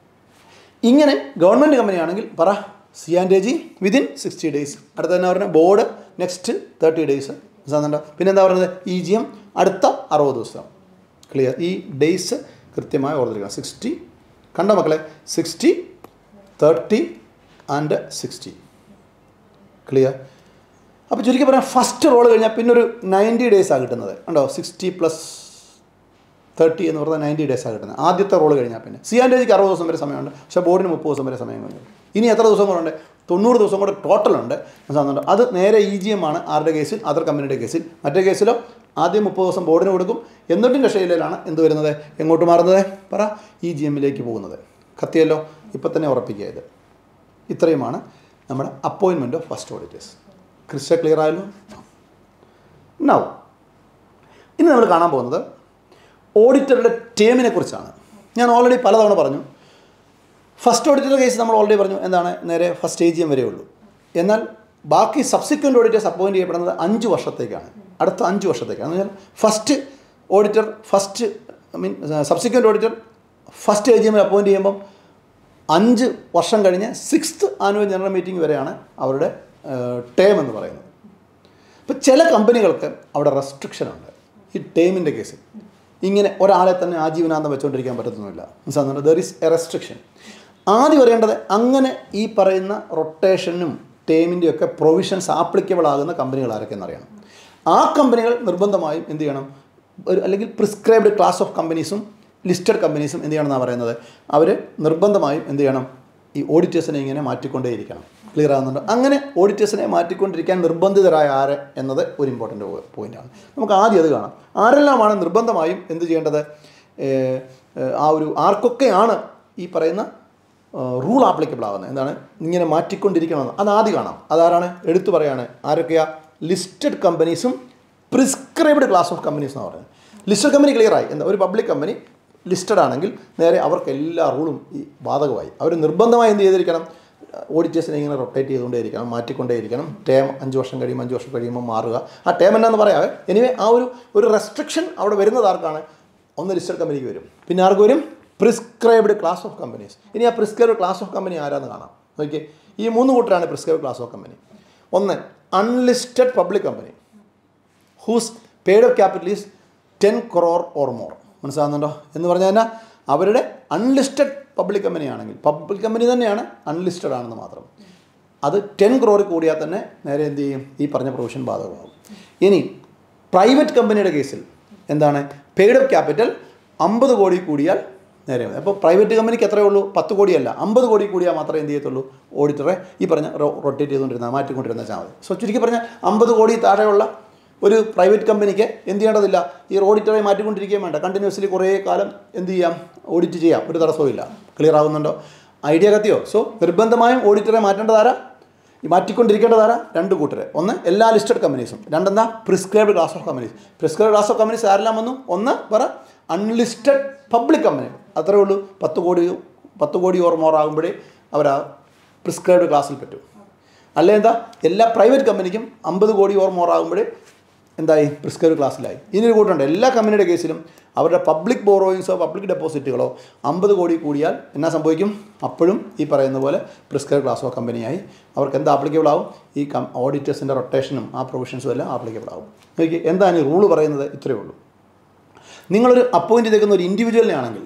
ഇങ്ങനെ government കമ്പനിയാണെങ്കിൽ പറ C and A G within sixty days. അടുത്ത തന്നെ പറഞ്ഞാൽ board next thirty days. മനസ്സിലാകുന്നുണ്ടോ? പിന്നെ എന്താ പറയുന്നത്? ഇ ജി എം അടുത്ത അറുപത് ദിവസം. ക്ലിയർ? ഈ ഡേയ്സ് കൃത്യമായി ഓർത്തിരിക്കണം. സിക്സ്റ്റി കണ്ട മക്കളെ, sixty thirty and sixty. Clear? അപ്പോൾ ചുരുക്കി പറയാം, ഫസ്റ്റ് റോൾ കഴിഞ്ഞാൽ പിന്നെ ഒരു നയൻറ്റി ഡേയ്സാണ് കിട്ടുന്നത്. ഉണ്ടോ? സിക്സ്റ്റി പ്ലസ് തേർട്ടി എന്ന് പറഞ്ഞാൽ നയൻറ്റി ഡേയ്സാണ് കിട്ടുന്നത് ആദ്യത്തെ റോൾ കഴിഞ്ഞാൽ. പിന്നെ സി ആൻഡ് എജിക്ക് അറുപത് ദിവസം വരെ സമയമുണ്ട്, പക്ഷേ ബോർഡിന് മുപ്പത് ദിവസം വരെ സമയം കഴിഞ്ഞു. ഇനി എത്ര ദിവസം കൂടെ ഉണ്ട്? തൊണ്ണൂറ് ദിവസം കൂടെ ടോട്ടലുണ്ട്. മനസ്സിലാകുന്നുണ്ട്? അത് നേരെ ഇ ജി എം ആണ് ആരുടെ കേസിൽ? അതർ കമ്പനിയുടെ കേസിൽ. മറ്റേ കേസിലോ ആദ്യം മുപ്പത് ദിവസം ബോർഡിന് കൊടുക്കും, എന്നിട്ടും കക്ഷയിലാണ് എന്ത് വരുന്നത്? എങ്ങോട്ട് മാറുന്നത്? പറ. ഇ ജി എമ്മിലേക്ക് പോകുന്നത്. കത്തിയല്ലോ? ഇപ്പം തന്നെ ഉറപ്പിക്കുക. ഇത് ഇത്രയുമാണ് നമ്മുടെ appointment of first auditors. Crystal clear ആയല്ലോ? നൗ ഇനി നമ്മൾ കാണാൻ പോകുന്നത് ഓഡിറ്ററുടെ ടേമിനെ കുറിച്ചാണ്. ഞാൻ ഓൾറെഡി പലതവണ പറഞ്ഞു. ഫസ്റ്റ് ഓഡിറ്ററുടെ കേസ് നമ്മൾ ഓൾറെഡി പറഞ്ഞു. എന്താണ്? നേരെ ഫസ്റ്റ് എ ജി എം വരെ ഉള്ളൂ. എന്നാൽ ബാക്കി സബ്സിക്വൻറ്റ് ഓഡിറ്റേഴ്സ് അപ്പോയിൻറ്റ് ചെയ്യപ്പെടുന്നത് അഞ്ച് വർഷത്തേക്കാണ്. അടുത്ത അഞ്ച് വർഷത്തേക്കാണ്. എന്ന് വെച്ചാൽ first auditor first I mean subsequent auditor first A G എമ്മിൽ അപ്പോയിൻറ്റ് ചെയ്യുമ്പം അഞ്ച് വർഷം കഴിഞ്ഞ് സിക്സ്ത് ആനുവൽ ജനറൽ മീറ്റിംഗ് വരെയാണ് അവരുടെ ടേം എന്ന് പറയുന്നത്. ഇപ്പോൾ ചില കമ്പനികൾക്ക് അവിടെ റെസ്ട്രിക്ഷൻ ഉണ്ട് ഈ ടേമിൻ്റെ കേസിൽ. ഇങ്ങനെ ഒരാളെ തന്നെ ആജീവനാന്തം വെച്ചുകൊണ്ടിരിക്കാൻ പറ്റത്തൊന്നുമില്ല. മനസ്സിലാകുന്നുണ്ട്? There is a restriction. ആദ്യം അറിയേണ്ടത് അങ്ങനെ ഈ പറയുന്ന റൊട്ടേഷനും ടേമിൻ്റെയും ഒക്കെ പ്രൊവിഷൻസ് ആപ്ലിക്കബിൾ ആകുന്ന കമ്പനികൾ ആരൊക്കെയെന്ന് അറിയണം. ആ കമ്പനികൾ നിർബന്ധമായും എന്ത് ചെയ്യണം? ഒരു അല്ലെങ്കിൽ പ്രിസ്ക്രൈബ്ഡ് ക്ലാസ് ഓഫ് കമ്പനീസും ലിസ്റ്റഡ് കമ്പനീസും എന്ത് ചെയ്യണമെന്നാണ് പറയുന്നത്? അവർ നിർബന്ധമായും എന്ത് ചെയ്യണം? ഈ ഓഡിറ്റേഴ്സിനെ ഇങ്ങനെ മാറ്റിക്കൊണ്ടേയിരിക്കണം. ക്ലിയർ ആകുന്നുണ്ട്? അങ്ങനെ ഓഡിറ്റേഴ്സിനെ മാറ്റിക്കൊണ്ടിരിക്കാൻ നിർബന്ധിതരായ ആര് എന്നത് ഒരു ഇമ്പോർട്ടൻ്റ് പോയിൻ്റാണ്. നമുക്ക് ആദ്യം അത് കാണാം. ആരെല്ലാമാണ് നിർബന്ധമായും എന്ത് ചെയ്യേണ്ടത്? ആ ഒരു ആർക്കൊക്കെയാണ് ഈ പറയുന്ന റൂൾ ആപ്ലിക്കബിൾ ആകുന്നത്? എന്താണ്? ഇങ്ങനെ മാറ്റിക്കൊണ്ടിരിക്കണമെന്ന് അത് ആദ്യം കാണാം. അതാരാണ്? എടുത്തു പറയാണ്. ആരൊക്കെയാണ്? ലിസ്റ്റഡ് കമ്പനീസും പ്രിസ്ക്രൈബ്ഡ് ക്ലാസ് ഓഫ് കമ്പനീസ് എന്ന് പറയുന്നത്. ലിസ്റ്റഡ് കമ്പനി ക്ലിയറായി. എന്താ? ഒരു പബ്ലിക് കമ്പനി ലിസ്റ്റഡ് ആണെങ്കിൽ നേരെ അവർക്ക് എല്ലാ റൂളും ഈ ബാധകമായി. അവർ നിർബന്ധമായി എന്ത് ചെയ്തിരിക്കണം? ഓഡിറ്റേഴ്സിനെ ഇങ്ങനെ റൊട്ടേറ്റ് ചെയ്തുകൊണ്ടേയിരിക്കണം, മാറ്റിക്കൊണ്ടേയിരിക്കണം. ടേം അഞ്ച് വർഷം കഴിയുമ്പോൾ അഞ്ച് വർഷം കഴിയുമ്പോൾ മാറുക. ആ ടേം എന്നാന്ന് പറയാവേ. എനിവേ ആ ഒരു ഒരു റെസ്ട്രിക്ഷൻ അവിടെ വരുന്നത് ആർക്കാണ്? ഒന്ന് ലിസ്റ്റഡ് കമ്പനിക്ക് വരും. പിന്നെ ആർക്ക് വരും? Prescribed class of companies. ഇനി ആ പ്രിസ്ക്രൈബ്ഡ് ക്ലാസ് ഓഫ് കമ്പനി ആരാന്ന് കാണാം. ഓക്കെ, ഈ മൂന്ന് കൂട്ടരാണ് പ്രിസ്ക്രൈബ്ഡ് ക്ലാസ് ഓഫ് കമ്പനി. ഒന്ന്, unlisted public company whose paid of capital is ten crore or more. മനസ്സിലാകുന്നുണ്ടോ എന്ന് പറഞ്ഞാൽ തന്നെ അവരുടെ അൺലിസ്റ്റഡ് പബ്ലിക് കമ്പനി ആണെങ്കിൽ, പബ്ലിക് കമ്പനി തന്നെയാണ്, അൺലിസ്റ്റഡ് ആണെന്ന് മാത്രം, അത് ടെൻ ക്രോറിൽ കൂടിയാൽ തന്നെ നേരെ എന്ത് ചെയ്യും? ഈ പറഞ്ഞ പ്രൊവിഷൻ ബാധകമാകും. ഇനി പ്രൈവറ്റ് കമ്പനിയുടെ കേസിൽ എന്താണ്? പെയ്ഡ് ഓഫ് ക്യാപിറ്റൽ അമ്പത് കോടി കൂടിയാൽ നേരെ മതി. അപ്പോൾ പ്രൈവറ്റ് കമ്പനിക്ക് എത്രയേ ഉള്ളൂ? പത്ത് കോടിയല്ല, അമ്പത് കോടി കൂടിയാൽ മാത്രമേ എന്ത് ചെയ്യത്തുള്ളൂ? ഓഡിറ്ററെ ഈ പറഞ്ഞ റൊട്ടേറ്റ് ചെയ്തുകൊണ്ടിരുന്ന മാറ്റിക്കൊണ്ടിരുന്ന വെച്ചാൽ മതി. സോ ചുരുക്കി പറഞ്ഞാൽ അമ്പത് കോടി താഴെയുള്ള ഒരു പ്രൈവറ്റ് കമ്പനിക്ക് എന്ത് ചെയ്യേണ്ടതില്ല? ഈ ഓഡിറ്ററെ മാറ്റിക്കൊണ്ടിരിക്കുകയും വേണ്ട. കണ്ടിന്യൂസ്ലി കുറേ കാലം എന്ത് ചെയ്യാം? ഓഡിറ്റ് ചെയ്യാം, ഒരു തടസ്സവും ഇല്ല. ക്ലിയർ ആകുന്നുണ്ടോ? ഐഡിയ കത്തിയോ? സോ നിർബന്ധമായും ഓഡിറ്ററെ മാറ്റേണ്ടതാരാ? ഈ മാറ്റിക്കൊണ്ടിരിക്കേണ്ടതാരാ? രണ്ട് കൂട്ടരെ. ഒന്ന്, എല്ലാ ലിസ്റ്റഡ് കമ്പനീസും. രണ്ടെന്താ? Prescribed class of companies. Prescribed class of companies ആരെല്ലാം വന്നു? ഒന്ന് പറ, അൺലിസ്റ്റഡ് പബ്ലിക് കമ്പനി. അത്രേ ഉള്ളൂ. പത്ത് കോടി പത്ത് കോടി ഓർ മോർ ആകുമ്പോഴേ അവർ ആ പ്രിസ്ക്രൈബ്ഡ് ക്ലാസ്സിൽ പറ്റും. അല്ലെ എന്താ? എല്ലാ പ്രൈവറ്റ് കമ്പനിക്കും അമ്പത് കോടി ഓർ മോർ ആകുമ്പോഴേ എന്തായി? പ്രിസ്ക്രൈബ്ഡ് ക്ലാസ്സിലായി. ഇനിയൊരു കൂട്ടുണ്ട്, എല്ലാ കമ്പനിയുടെ കേസിലും അവരുടെ പബ്ലിക് ബോറോയിങ്സോ പബ്ലിക് ഡെപ്പോസിറ്റുകളോ അമ്പത് കോടി കൂടിയാൽ എന്നാ സംഭവിക്കും? അപ്പോഴും ഈ പറയുന്ന പോലെ പ്രിസ്ക്രൈബ്ഡ് ക്ലാസ് ഓഫ് കമ്പനിയായി. അവർക്ക് എന്താ ആപ്ലിക്കബിൾ ആവും? ഈ കം ഓഡിറ്റേഴ്സിൻ്റെ റൊട്ടേഷനും ആ പ്രൊവിഷൻസും എല്ലാം ആപ്ലിക്കബിൾ ആവും. നോക്കി, എന്താണ് ഈ റൂള് പറയുന്നത്? ഇത്രയേ ഉള്ളൂ. നിങ്ങളൊരു അപ്പോയിൻറ്റ് ചെയ്തേക്കുന്ന ഒരു ഇൻഡിവിജ്വലിനെ ആണെങ്കിൽ,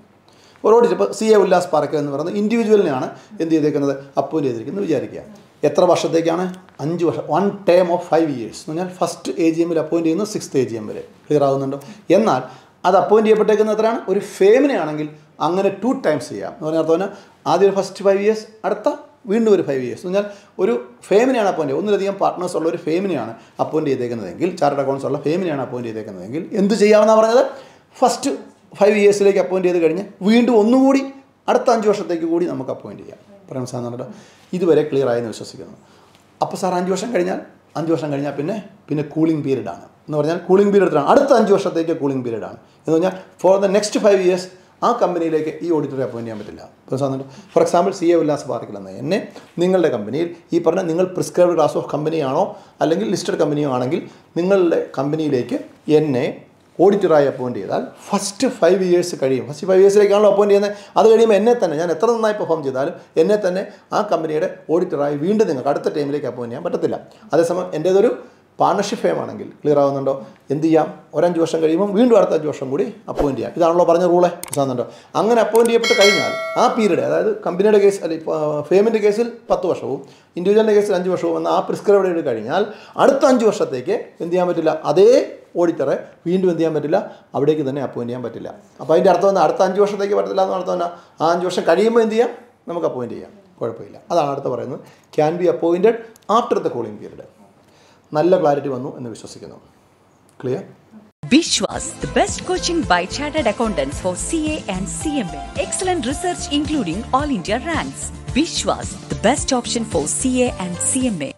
ഒരു ഓഡിറ്റർ, ഇപ്പോൾ സി എ ഉല്ലാസ് പാറക്കൽ എന്ന് പറയുന്നത് ഇൻഡിവിജ്വലിനെയാണ് എന്ത് ചെയ്തേക്കുന്നത്? അപ്പോയിൻറ്റ് ചെയ്തിരിക്കുന്നത് വിചാരിക്കുക. എത്ര വർഷത്തേക്കാണ്? അഞ്ച് വർഷം. One term of five years എന്ന് പറഞ്ഞാൽ ഫസ്റ്റ് എ ജി എമ്മിൽ അപ്പോയിൻറ്റ് ചെയ്യുന്നത് സിക്സ്ത് എ ജി എം വരെ. ക്ലിയർ ആകുന്നുണ്ടോ? എന്നാൽ അത് അപ്പോയിൻറ്റ് ചെയ്യപ്പെട്ടേക്കുന്നത് എത്രയാണ്? ഒരു ഫേമിനെ ആണെങ്കിൽ അങ്ങനെ ടു ടൈംസ് ചെയ്യാം എന്ന് പറഞ്ഞാൽ അർത്ഥം ആദ്യം ഒരു ഫസ്റ്റ് ഫൈവ് ഇയേഴ്സ്, അടുത്ത വീണ്ടും ഒരു ഫൈവ് ഇയേഴ്സ് എന്ന് പറഞ്ഞാൽ ഒരു ഫേമിനെയാണ് അപ്പോയിൻറ്റ് ചെയ്യുക. ഒന്നിലധികം പാർട്ട്നേഴ്സ് ഉള്ള ഒരു ഫേമിനെയാണ് അപ്പോയിൻറ്റ് ചെയ്തേക്കുന്നതെങ്കിൽ, ചാർട്ടേഡ് അക്കൗണ്ട്സ് ഉള്ള ഫേമിനെയാണ് അപ്പോയിൻറ്റ് ചെയ്തേക്കുന്നതെങ്കിൽ എന്ത് ചെയ്യാമെന്നാണ് പറഞ്ഞത്? ഫസ്റ്റ് ഫൈവ് ഇയേഴ്സിലേക്ക് അപ്പോയിൻറ്റ് ചെയ്ത് കഴിഞ്ഞ് വീണ്ടും ഒന്നുകൂടി അടുത്ത അഞ്ച് വർഷത്തേക്ക് കൂടി നമുക്ക് അപ്പോയിൻറ്റ് ചെയ്യാം. പറയാൻ സാധനം ഇതുവരെ ക്ലിയർ ആയെന്ന് വിശ്വസിക്കുന്നു. അപ്പോൾ സാർ അഞ്ച് വർഷം കഴിഞ്ഞാൽ അഞ്ച് വർഷം കഴിഞ്ഞാൽ പിന്നെ പിന്നെ കൂളിംഗ് പീരീഡാണ് എന്ന് പറഞ്ഞാൽ കൂളിംഗ് പീരീഡ് എത്രയാണ്? അടുത്ത അഞ്ച് വർഷത്തേക്ക് കൂളിംഗ് പീരീഡാണ് എന്ന് പറഞ്ഞാൽ for the next five years ആ കമ്പനിയിലേക്ക് ഈ ഓഡിറ്ററെ അപ്പോയിൻറ്റ് ചെയ്യാൻ പറ്റില്ല. ഇപ്പോൾ സാധനം for example C A Ullas Parakkal എന്ന എന്നെ നിങ്ങളുടെ കമ്പനിയിൽ ഈ പറഞ്ഞ നിങ്ങൾ പ്രിസ്ക്രൈബ്ഡ് ക്ലാസ് ഓഫ് കമ്പനിയാണോ അല്ലെങ്കിൽ ലിസ്റ്റഡ് കമ്പനിയോ ആണെങ്കിൽ നിങ്ങളുടെ കമ്പനിയിലേക്ക് എന്നെ ഓഡിറ്ററായി അപ്പോയിൻറ്റ് ചെയ്താൽ ഫസ്റ്റ് ഫൈവ് ഇയേഴ്സ് കഴിയും. ഫസ്റ്റ് ഫൈവ് ഇയേഴ്സിലേക്കാണല്ലോ അപ്പോയിൻറ്റ് ചെയ്യുന്നത്. അത് കഴിയുമ്പോൾ എന്നെ തന്നെ, ഞാൻ എത്ര നന്നായി പെർഫോം ചെയ്താലും എന്നെ തന്നെ ആ കമ്പനിയുടെ ഓഡിറ്ററായി വീണ്ടും നിങ്ങൾക്ക് അടുത്ത ടൈമിലേക്ക് അപ്പോയിൻറ്റ് ചെയ്യാൻ പറ്റത്തില്ല. അതേസമയം എൻ്റേതൊരു പാർട്ണർഷിപ്പ് ഫേം ആണെങ്കിൽ, ക്ലിയർ ആവുന്നുണ്ടോ? എന്ത് ചെയ്യാം? ഒരഞ്ച് വർഷം കഴിയുമ്പോൾ വീണ്ടും അടുത്ത അഞ്ച് വർഷം കൂടി അപ്പോയിൻറ്റ് ചെയ്യാം. ഇതാണല്ലോ പറഞ്ഞ റൂളെ. മനസ്സിലാകുന്നുണ്ടോ? അങ്ങനെ അപ്പോയിൻറ്റ് ചെയ്യപ്പെട്ട് കഴിഞ്ഞാൽ ആ പീരീഡ്, അതായത് കമ്പനിയുടെ കേസ് അല്ലെങ്കിൽ ഫേമിൻ്റെ കേസിൽ പത്ത് വർഷവും ഇൻഡിവിജ്വലിൻ്റെ കേസിൽ അഞ്ച് വർഷവും എന്ന ആ പ്രിസ്ക്രൈബ്ഡ് പീരീഡ് കഴിഞ്ഞാൽ അടുത്ത അഞ്ച് വർഷത്തേക്ക് എന്ത് ചെയ്യാൻ പറ്റില്ല? അതേ ഓഡിറ്ററെ വീണ്ടും എന്ത് ചെയ്യാൻ പറ്റില്ല? അവിടേക്ക് തന്നെ അപ്പോയിൻറ്റ് ചെയ്യാൻ പറ്റില്ല. അപ്പോൾ അതിൻ്റെ അർത്ഥം എന്താ? അടുത്ത അഞ്ച് വർഷത്തേക്ക് പറ്റില്ല എന്ന് അർത്ഥം എന്നാ? ആ അഞ്ച് വർഷം കഴിയുമ്പോൾ എന്ത് ചെയ്യാം? നമുക്ക് അപ്പോയിൻറ്റ് ചെയ്യാം, കുഴപ്പമില്ല. അതാണ് അടുത്ത് പറയുന്നത്, can be appointed after the cooling period. നല്ല ക്ലാരിറ്റി വന്നു എന്ന് വിശ്വസിക്കുന്നു. Clear? Bishwas, the best coaching by chartered accountants for C A and C M A. Excellent research including all India ranks. Bishwas, the best option for C A and C M A.